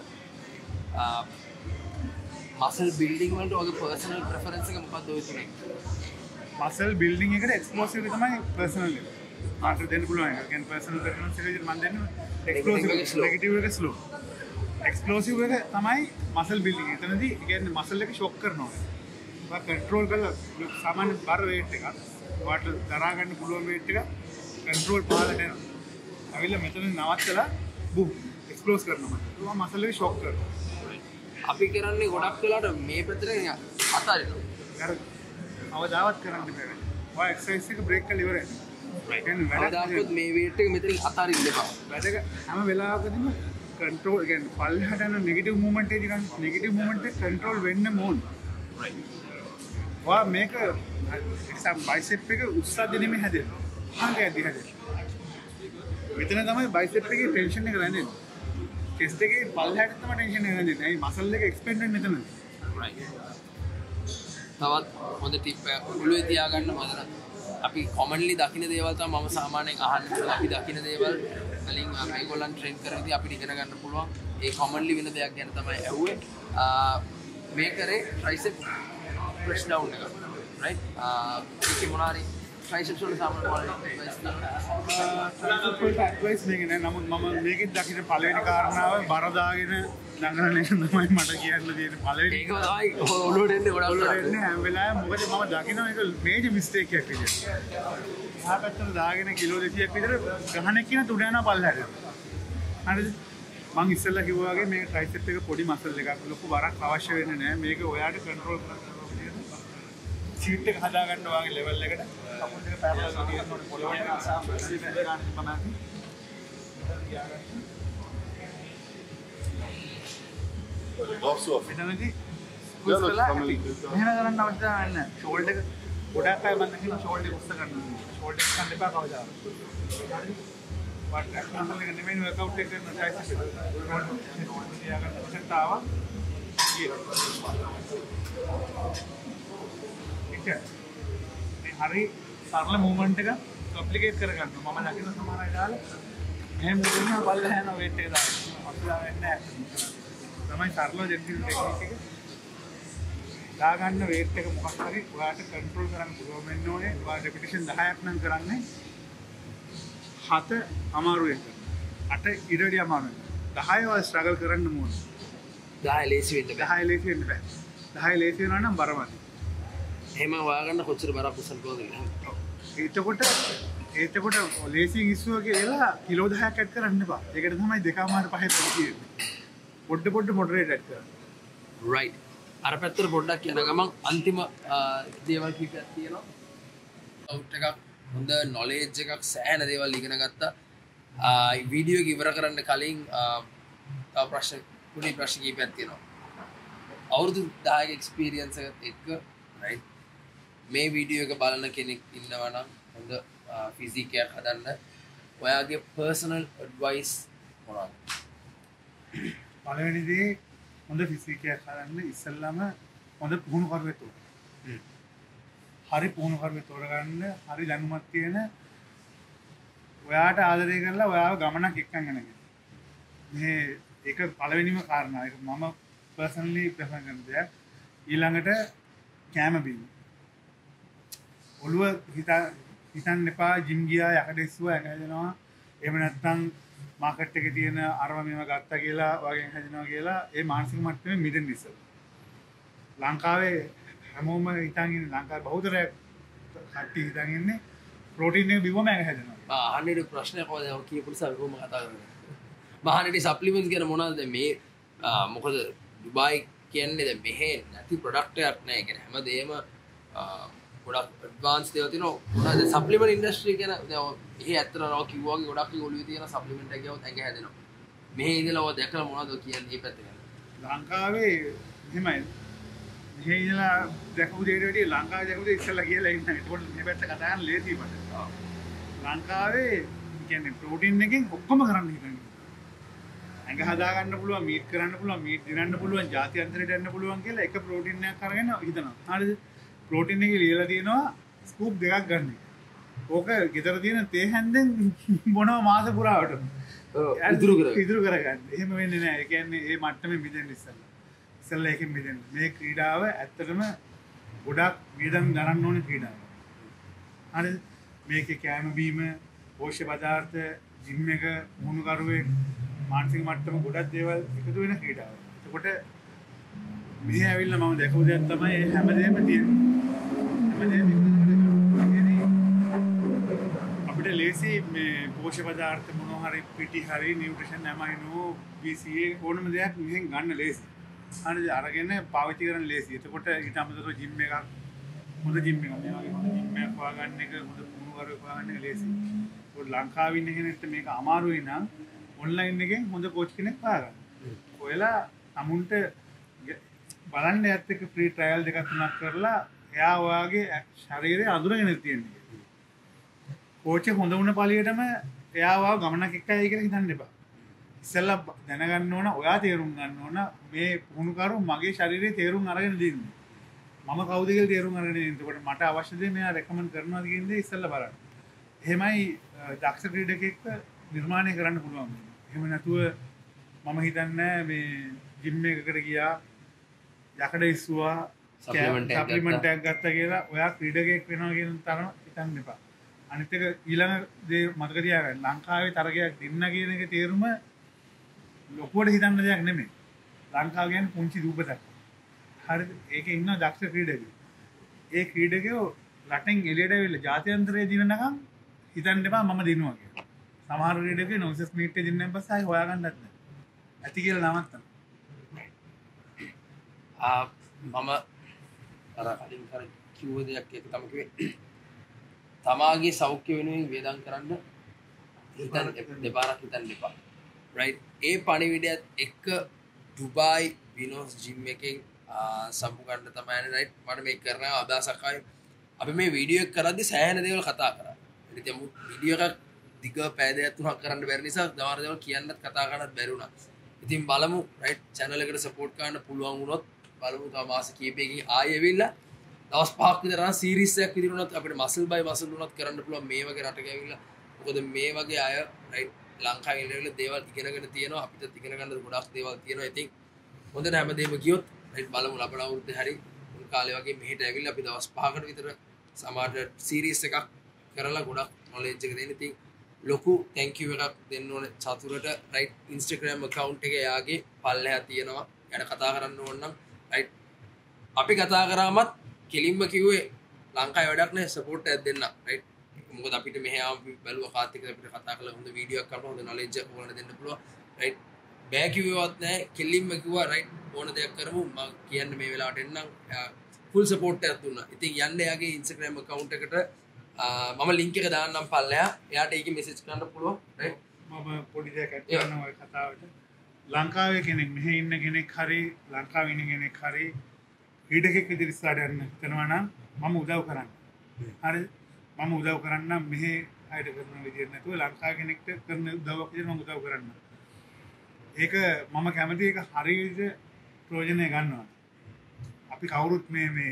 මසල් බිල්ඩින් වලට ඔයාගේ පර්සනල් ප්‍රෙෆරන්ස් එක මොකක්ද ඔය තුනේ මසල් බිල්ඩින් එකට එක්ස්ප්ලෝසිව් එක තමයි පර්සනල් එක. මාට දෙන්න පුළුවන් එක. කියන්නේ පර්සනල් ප්‍රෙෆරන්ස් එක විදිහට මම දෙන්නේ එක්ස්ප්ලෝසිව් නෙගටිව් එක ස්ලෝ. එක්ස්ප්ලෝසිව් එක තමයි මසල් බිල්ඩින්. එතනදී කියන්නේ මසල් එක ෂොක් කරනවා. ඔයා කන්ට්‍රෝල් කරලා සාමාන්‍ය බර වේට් එකක් ඔයාට දරා ගන්න පුළුවන් වේට් එක කන්ට්‍රෝල් පහලට එනවා. අවිල මෙතන නවත්තලා බුම් එක්ස්ප්ලෝස් කරනවා. ඔයා මසල් එක ෂොක් කරනවා. අපි කරන්නේ ගොඩක් වෙලාට මේ පැත්තට අතාරිනවා. අර අවදාවත් කරන්න බෑ. ඔයා එක්සර්සයිස් එක බ්‍රේක් කරලා ඉවරයි. කියන්නේ වැඩ දාපොත් මේ වේට් එක මෙතනින් අතාරින්න එපා. වැඩක හැම වෙලාවකදීම කන්ට්‍රෝල් කියන්නේ පල්ලෙහාට යන නෙගටිව් මූවමන්ට් එකේ ගන්න නෙගටිව් මූවමන්ට් එක කන්ට්‍රෝල් වෙන්න ඕන. රයිට්. ඔයා මේක එක්සම් බයිසෙප් එක උස්සද්දී නෙමෙයි හැදෙන්නේ. අහංගය දිහාට. මෙතන තමයි බයිසෙප් එකේ ටෙන්ෂන් එක රැඳෙන්නේ. chest එකේ පල්ලහැට තමයි ටෙන්ෂන් එක දෙන්නේ. ඒ මසල් එක එක්ස්පෙන්ඩ් වෙන්නේ මෙතන. right තවත් හොඳ ටිප් එකක් ඔළුවේ තියාගන්න මතන අපි කොමන්ලි දකින්න දේවල් තමයි මම සාමාන්‍යයෙන් අහන්නේ අපි දකින්න දේවල් වලින් මේගොල්ලන් ට්‍රේන් කරද්දී අපිට ඉගෙන ගන්න පුළුවන් ඒ කොමන්ලි වෙන දෙයක් ගැන තමයි ඇහුවේ මේ කරේ ට්‍රයිසෙප් ප්‍රෙස් ඩවුන් එක right ඒකේ මොනාරි ට්‍රයිසෙප්ස් වල සාමාන්‍ය වල ඇඩ්වයිස් මේක නෑ නමුත් මම මේකෙන් දකින්න පළවෙනි කාරණාව බර දාගෙන දඟලන එක තමයි මට කියන්න තියෙන පළවෙනි ඒක තමයි ඔළුවට එන්නේ ගොඩක් එන්නේ හැම වෙලාවෙම මොකද මම දකින්න මේක මේජර් මිස්ටේක් එකක් විදියට. එහා පැත්තට දාගෙන කිලෝ දෙකක් විතර ගහන කියන තුඩ යනවා පල්ලහැට. හරිද? මම ඉස්සෙල්ලා කිව්වා වගේ මේ ට්‍රයිසෙප් එක පොඩි මසල් එකක් ලොකු බරක් අවශ්‍ය වෙන්නේ නැහැ. මේක ඔයාට කන්ට්‍රෝල් කරන්න විදියට චීට් එක හදා ගන්න වාගේ ලෙවල් එකට කකුල් දෙක පැරලල් කරනකොට පොළොවට ආසාව වැඩි ගන්න තමයි. Box off. එතනදී ස්කුස් කරලා මෙහෙම කරන්න අවශ්‍යතාවයක් නැහැ. ෂෝල්ඩර් එක ගොඩක් අය මම කියන ෂෝල්ඩර් එක උස්ස ගන්න ඕනේ. ෂෝල්ඩර් එක ගන්න එපා කවදාවත්. වට මසල් එක නෙමෙයි වර්ක්අවුට් එක කරන ටයිස් එක. ෂෝල්ඩර් තියාගන්න අවශ්‍යතාව තියෙනවා. මේ හරි සරල මූවමන්ට් එක කොම්ප්ලිකේට් කරගන්න. මම දකින්න සමහර අය දාලා එහෙම දෙන්න බල්ල හැන වේට් එක දාන්න. අපිට වෙන්නේ නැහැ. තමයි සරල ජෙන්ටිල් ටෙක්නික් එක. දාගන්න වේට් එක මොකක් හරි ඔයාට කන්ට්‍රෝල් කරන්න පුළුවන් වෙන්න ඕනේ. ඔයා රෙපිටිෂන් දහයක් නම් කරන්නේ හත අමාරු එක. අට ඉරඩි අමාරු එක. දහය ඔයා ස්ට්‍රගල් කරන්න ඕනේ. දහය ලේසි වෙන්න බෑ. දහය ලේසි වෙන්න බෑ. දහය ලේසි වෙනවා නම් බරමයි. එහෙම හොයාගන්න කොච්චර බරක් උස්සන්න පුළුවන්ද එතකොට එතකොට ලේසියෙන් ඉස්සුවා කියලා කිලෝ දහයක් ඇඩ් කරන්න එපා. ඒකට තමයි දෙකමාර පහේ තියෙන්නේ. පොඩ්ඩ පොඩ්ඩ මොඩරේට් ඇඩ් කරන්න. right අර පැත්තට පොඩ්ඩක් යන ගමන් අන්තිම දේවල් කීපයක් තියෙනවා. අවුට් එකක් හොඳ නොලෙජ් එකක් සෑහෙන දේවල් ඉගෙන ගත්තා. වීඩියෝ එක ඉවර කරන්න කලින් තව ප්‍රශ්න පුඩි ප්‍රශ්න කීපයක් තියෙනවා. අවුරුදු දහයක එක්ස්පීරියන්ස් එකත් එක්ක right මේ වීඩියෝ එක බලන කෙනෙක් ඉන්නවා නම් හොඳ ෆිසික් එකක් හදන්න ඔයාගේ පර්සනල් ඇඩ්වයිස් මොනවද? පළවෙනි දේ හොඳ ෆිසික් එකක් හදන්න ඉස්සෙල්ලාම හොඳ පුහුණු කරුවෙක් තෝරන්න. හරි පුහුණු කරුවෙක් තෝරගන්න හරි දැනුමක් තියෙන ඔයාට ආදරය කරලා ඔයාව ගමනක් එක්කන් යන කෙනෙක්. මේ ඒක පළවෙනිම කාරණා. ඒක මම පර්සනලි ප්‍රෙෆර් කරන දෙයක්. ඊළඟට කැම බීම. ඔළුව හිතන්න එපා ජිම් ගියා යකඩ ඉස්සුවා ඇඟ හැදෙනවා. එහෙම නැත්නම් මාකට් එකේ තියෙන අරව මේව ගත්තා කියලා වගේ හැදෙනවා කියලා ඒ මානසික මට්ටමේ මිදෙන්න ඉස්සෙල්ලා. ලංකාවේ හැමෝම හිතන් ඉන්නේ ලංකාවේ බහුතරයක් කට්ටිය හිතන් ඉන්නේ ප්‍රෝටීන් එක බිව්වම ඇඟ හැදෙනවා. ආ අහන්නේ ප්‍රශ්නයක් කොහොමද කියපු නිසා කොහොම කතා කරන්නේ. මහානටි සප්ලිමන්ට්ස් ගැන මොනවද මේ මොකද ඩුබායි කියන්නේ දැන් මෙහෙ නැති ප්‍රොඩක්ට් එකක් නෑ. ඒ කියන්නේ හැමදේම ගොඩක් ඇඩ්වාන්ස් දේවල් තියෙනවා. මොනවද සප්ලිමන්ට් ඉන්ඩස්ට්‍රි කියන දැන් එහෙ ඇත්තටම නෝ කිව්වා වගේ ගොඩක් ඔළුවේ තියෙන සප්ලිමන්ට් එක ගියොත් ඇඟ හැදෙනවා. මෙහෙ ඉඳලා ඔය දැකලා මොනවද කියන්නේ මේ පැත්තේ ගැන? ලංකාවේ එහෙමයි. මෙහෙ ඉඳලා දැකපු දෙයට වැඩිය ලංකාවේ දැකපු දේ ඉස්සෙල්ලා කියලා ඉන්න. ඒකට මේ පැත්ත කතා කරන්න ලේසි මට. ලංකාවේ කියන්නේ ප්‍රෝටීන් එකෙන් ඔක්කොම කරන්න හිතන්නේ. ඇඟ හදා ගන්න පුළුවන්, මීට් කරන්න පුළුවන්, මීට් දිනන්න පුළුවන්, ಜಾති අන්තරයට යන්න පුළුවන් කියලා එක ප්‍රෝටීන් එකක් අරගෙන හිතනවා. හරිද? ප්‍රෝටීන් එකේ ලියලා තියෙනවා ස්කූප් දෙකක් ගන්න. ඕක ගෙදර තියෙන තේ හැන්දෙන් මොනවා මාස පුරාවට ඉතුරු කරගන්න. ඉතුරු කරගන්න. එහෙම වෙන්නේ නැහැ. ඒ කියන්නේ මේ මට්ටමේ මිදෙන්න ඉස්සෙල්ලා. ඉස්සෙල්ලා එකෙන් මිදෙන්න. මේ ක්‍රීඩාව ඇත්තටම ගොඩක් වියදම් ගන්න ඕනේ ක්‍රීඩාවක්. හරිද? මේකේ කැම බීම, පෝෂ්‍ය පදාර්ථ, ජිම් එක, මුණු කරුවේ, මානසික මට්ටම ගොඩක් දේවල් එකතු වෙන ක්‍රීඩාවක්. එතකොට මෙහි ඇවිල්ලා මම දැකපු දෙයක් තමයි හැමදේම තියෙන්නේ. හැමදේම අපිට ලේසි මේ පෝෂ්‍ය පදාර්ථ මොනවා හරි පිටි හරි නියුට්‍රිෂන් ඇමයිනෝ බී සී ඒ ඕනම දෙයක් මෙහෙන් ගන්න ලේසි. හරිද? අරගෙන පාවිච්චි කරන්න ලේසි. එතකොට ඊට අමතරව ජිම් එකක් හොඳ ජිම් එකක් මේ වගේ හොඳ ජිම් එකක් හොයාගන්න එක හොඳ පුහුණු කරුවෙක් හොයාගන්න එක ලේසි. ඒක ලංකාවේ ඉන්න කෙනෙක්ට මේක අමාරුයි නම් ඔන්ලයින් එකෙන් හොඳ කෝච් කෙනෙක් හොයාගන්න. ඔයලා අමුන්ට බලන්න ඇත්ත එක ෆ්‍රී ට්‍රයල් දෙකක් තුනක් කරලා එයා ඔයාගේ ශරීරය අඳුරගෙන තියෙන්නේ. කෝච් එක හොඳ වුණ පළියටම එයා ඔයාව ගමනක් එක්කයි කියලා හිතන්න එපා. ඉස්සෙල්ලා දැනගන්න ඕන ඔයා තේරුම් ගන්න ඕන මේ පුහුණුකරු මගේ ශරීරයේ තේරුම් අරගෙන දින්නේ. මම කවුද කියලා තේරුම් අරගෙන ඉන්න. එතකොට මට අවශ්‍ය දේ මෙයා රෙකමන්ඩ් කරනවාද කියන දේ ඉස්සෙල්ලා බලන්න. එහෙමයි දක්ෂ ක්‍රීඩකෙක්ව නිර්මාණය කරන්න පුළුවන්. එහෙම නැතුව මම හිතන්නේ මේ ජිම් එකකට ගියා යකඩ ඉස්සුවා සප්ලිමන්ට් එකක් ගත්තා කියලා ඔයා ක්‍රීඩකයෙක් වෙනවා කියන තරම හිතන්න එපා. අනිත් එක ඊළඟ දේ මතක තියාගන්න ලංකාවේ තරගයක් දෙන්න කියන එක තේරුම ලොකුවට හිතන්න දෙයක් නෙමෙයි. ලංකාව කියන්නේ පුංචි රූපයක්. හරිද? ඒකේ ඉන්න දක්ෂ ක්‍රීඩකයෝ. ඒ ක්‍රීඩකයෝ රටෙන් එළියට ඇවිල්ලා ජාත්‍යන්තරයේ දිනනකම් හිතන්න එපා මම දිනුවා කියලා. සමහර ක්‍රීඩකයෝ නොසස් මීට් එකේ දින්නන් පස්සේ ආයි හොයාගන්නත් නැහැ. ඇති කියලා නවත්තන. ආ මම අර කලින් කර කිව්ව දෙයක් එක තමයි කිව්වේ. තමාගේ සෞඛ්‍ය වෙනුවෙන් වේදම් කරන්න හිතන්න දෙපාරක් හිතන්න එපා. රයිට්? ඒ පණිවිඩයත් එක්ක ඩුබායි විනෝස් ජිම් එකෙන් සම්පූර්ණ තමයි රයිට්. මම මේක කරනවා අදහසක් ආයි අපි මේ වීඩියෝ එක කරද්දි සෑහෙන දේවල් කතා කරා. ඉතින් වීඩියෝ එකක් දිග පැය දෙකක් තුනක් කරන්න බැරි නිසා දවල් දේවල් කියන්නත් කතා කරන්නත් බැරි වුණා. ඉතින් බලමු රයිට් channel එකට support කරන්න පුළුවන් වුණොත් බලමු තව මාස කීපයකින් ආයෙ ඇවිල්ලා දවස් පහක් විතර නම් සීරීස් එකක් විදිහට උනත් අපිට මසල් බයි මසල් උනත් කරන්න පුළුවන් මේ වගේ රටක ඇවිල්ලා. මොකද මේ වගේ අය රයිට් ලංකාවේ ඉඳලා දේවල් ඉගෙනගෙන තියෙනවා අපිට ඉගෙන ගන්න ගොඩක් දේවල් තියෙනවා. ඉතින් හොඳට හැමදේම ගියොත් රයිට් බලමු අපේ අවුරුද්දේ හරි උන් කාලේ වගේ මෙහෙට ඇවිල්ලා අපි දවස් පහකට විතර සමහර සීරීස් එකක් කරලා ගොඩක් knowledge එක දෙන්න. ඉතින් ලොකු thank you එකක් දෙන්න ඕනේ චතුරට රයිට් Instagram account එක එයාගේ පල්ලෙහා තියෙනවා. එයාට කතා කරන්න ඕන නම් රයිට් අපි කතා කරාමත් කෙලින්ම කිව්වේ ලංකාවේ වැඩක් නැහැ සපෝට් එකක් දෙන්න රයිට්. මොකද අපිට මෙහෙ ආව බැලුවා කාත් එක්ක අපිට කතා කරලා හොඳ වීඩියෝ එකක් කරනවා හොඳ knowledge එකක් ඕනට දෙන්න පුළුවන් රයිට්. බෑ කිව්වවත් නැහැ කෙලින්ම කිව්වා රයිට් ඕන දෙයක් කරමු මම කියන්නේ මේ වෙලාවට එන්නම් ෆුල් සපෝට් එකක් දුන්නා. ඉතින් යන්න එයාගේ Instagram account එකට මම link එක දාන්නම් පල්ලෙහා. එයාට ඒකේ message කරන්න පුළුවන් රයිට්. මම පොඩි දෙයක් ඇඩ් කරනවා ඔය කතාවට. ලංකාවේ කෙනෙක් මෙහෙ ඉන්න කෙනෙක් හරි ලංකාවේ ඉන්න කෙනෙක් හරි ක්‍රීඩකෙක් විදිහට ඉස්සරහට යන්න හිතනවා නම් මම උදව් කරන්න. හරිද? මම උදව් කරන්න මෙහෙ අයිඩ කරන විදිහට නැතුව ලංකාවේ කෙනෙක්ට කරන උදව්වක් විදිහට මම උදව් කරන්න. ඒක මම කැමති ඒක හරි විදිහට ප්‍රයෝජනය ගන්නවා. අපි කවුරුත් මේ මේ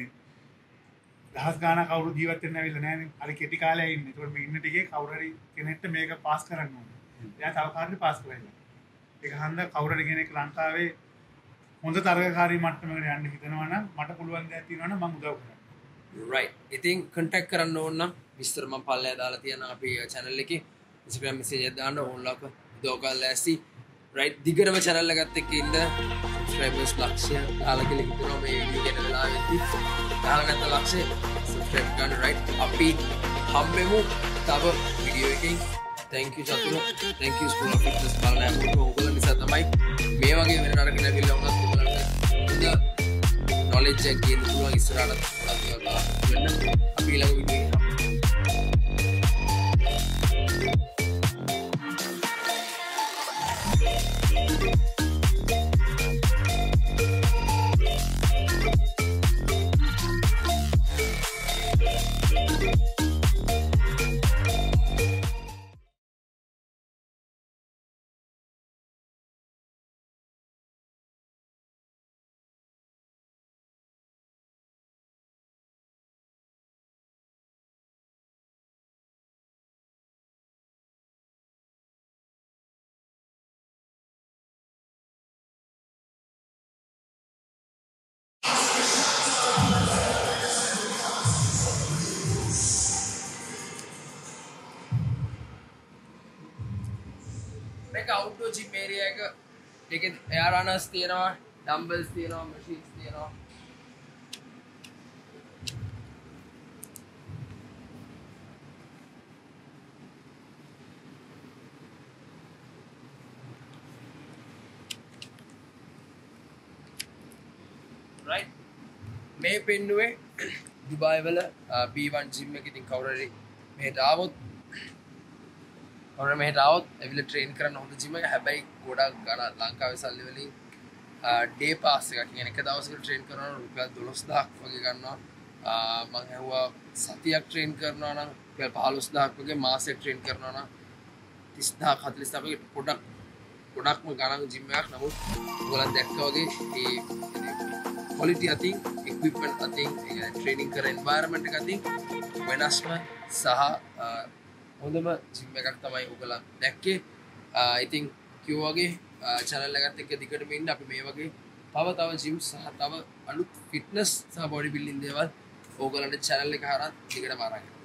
දහස් ගාණක් කවුරු ජීවත් වෙන්න ඇවිල්ලා නැහැනේ. හරි කෙටි කාලයක් ඉන්නේ. ඒකට මේ ඉන්න ටිකේ කවුරු හරි කෙනෙක්ට මේක පාස් කරන්න ඕනේ. එයා තව කාටද පාස් කරන්නේ. ඒක හන්ද කවුරු හරි කෙනෙක් ලංකාවේ හොඳ තරගකාරී මට්ටමකට යන්න හිතනවා නම් මට පුළුවන් දෙයක් තියෙනවා නම් මම උදව් කරනවා. right. ඉතින් contact කරන්න ඕන නම් විස්තර මම පල්ලෙහා දාලා තියෙනවා අපේ channel එකේ Instagram message එකක් දාන්න ඕන්ලක උදව් කරලා ඇසි. right. දිගටම channel එකත් එක්ක ඉන්න subscribers ලක්ෂය දාලා කියලා හිතනවා මේ වීඩියෝ ගැන වෙලාවෙදී. දාලා නැත්නම් ලක්ෂය subscribe කරන්න right. අපි හම්බෙමු තව වීඩියෝ එකකින්. thank you Chathura. thank you School of Fitness බලන හැමෝටම ඕගොල්ලෝ නිසා තමයි මේ වගේ වෙන නරක නැවිලා වුණත් ඔයගොල්ලන්ට knowledge එක ගේන්න පුළුවන් ඉස්සරහට අපි වෙන්න අපි ඊළඟ වීඩියෝ මේක outdoor gym area එක ඒකේ air runners තියෙනවා dumbbells තියෙනවා machines තියෙනවා right මේ පෙන්නුවේ දුබායි වල B one gym එකේ ඉතින් කවුරු හරි මෙහෙට ආවොත් ඔන්න මෙහෙට આવොත් ඇවිල්ලා ට්‍රේන් කරන්න හොඳ ජිම් එක. හැබැයි ගොඩක් ගණන් ලංකාවේ සල්ලි වලින් ඩේ පාස් එකක් කියන්නේ එක දවසකට ට්‍රේන් කරනවා රුපියල් දොළොස් දහසක් වගේ ගන්නවා. මම ඇහුවා සතියක් ට්‍රේන් කරනවා නම් රුපියල් පහළොස් දහසක් වගේ මාසයක් ට්‍රේන් කරනවා නම් තිස් දහසක් හතළිස් දහසක් වගේ පොඩක් ගොඩක්ම ගණන් ජිම් එකක්. නමුත් ඔයගොල්ලන් දැක්කා වගේ ඒ quality අතින් equipment අතින් ඒ training කරන environment එක අතින් වෙනස්ම සහ හොඳම ජිම් එකක් තමයි ඔයගොල්ලන් දැක්කේ. I think කිව්වා වගේ channel එකත් එක්ක දිගටම ඉන්න අපි මේ වගේ තව තව ජිම් සහ තව අලුත් ෆිට්නස් සහ බොඩි බිල්ඩින් දේවල් ඕගොල්ලන්ට channel එක හරහා දිගටම අරන්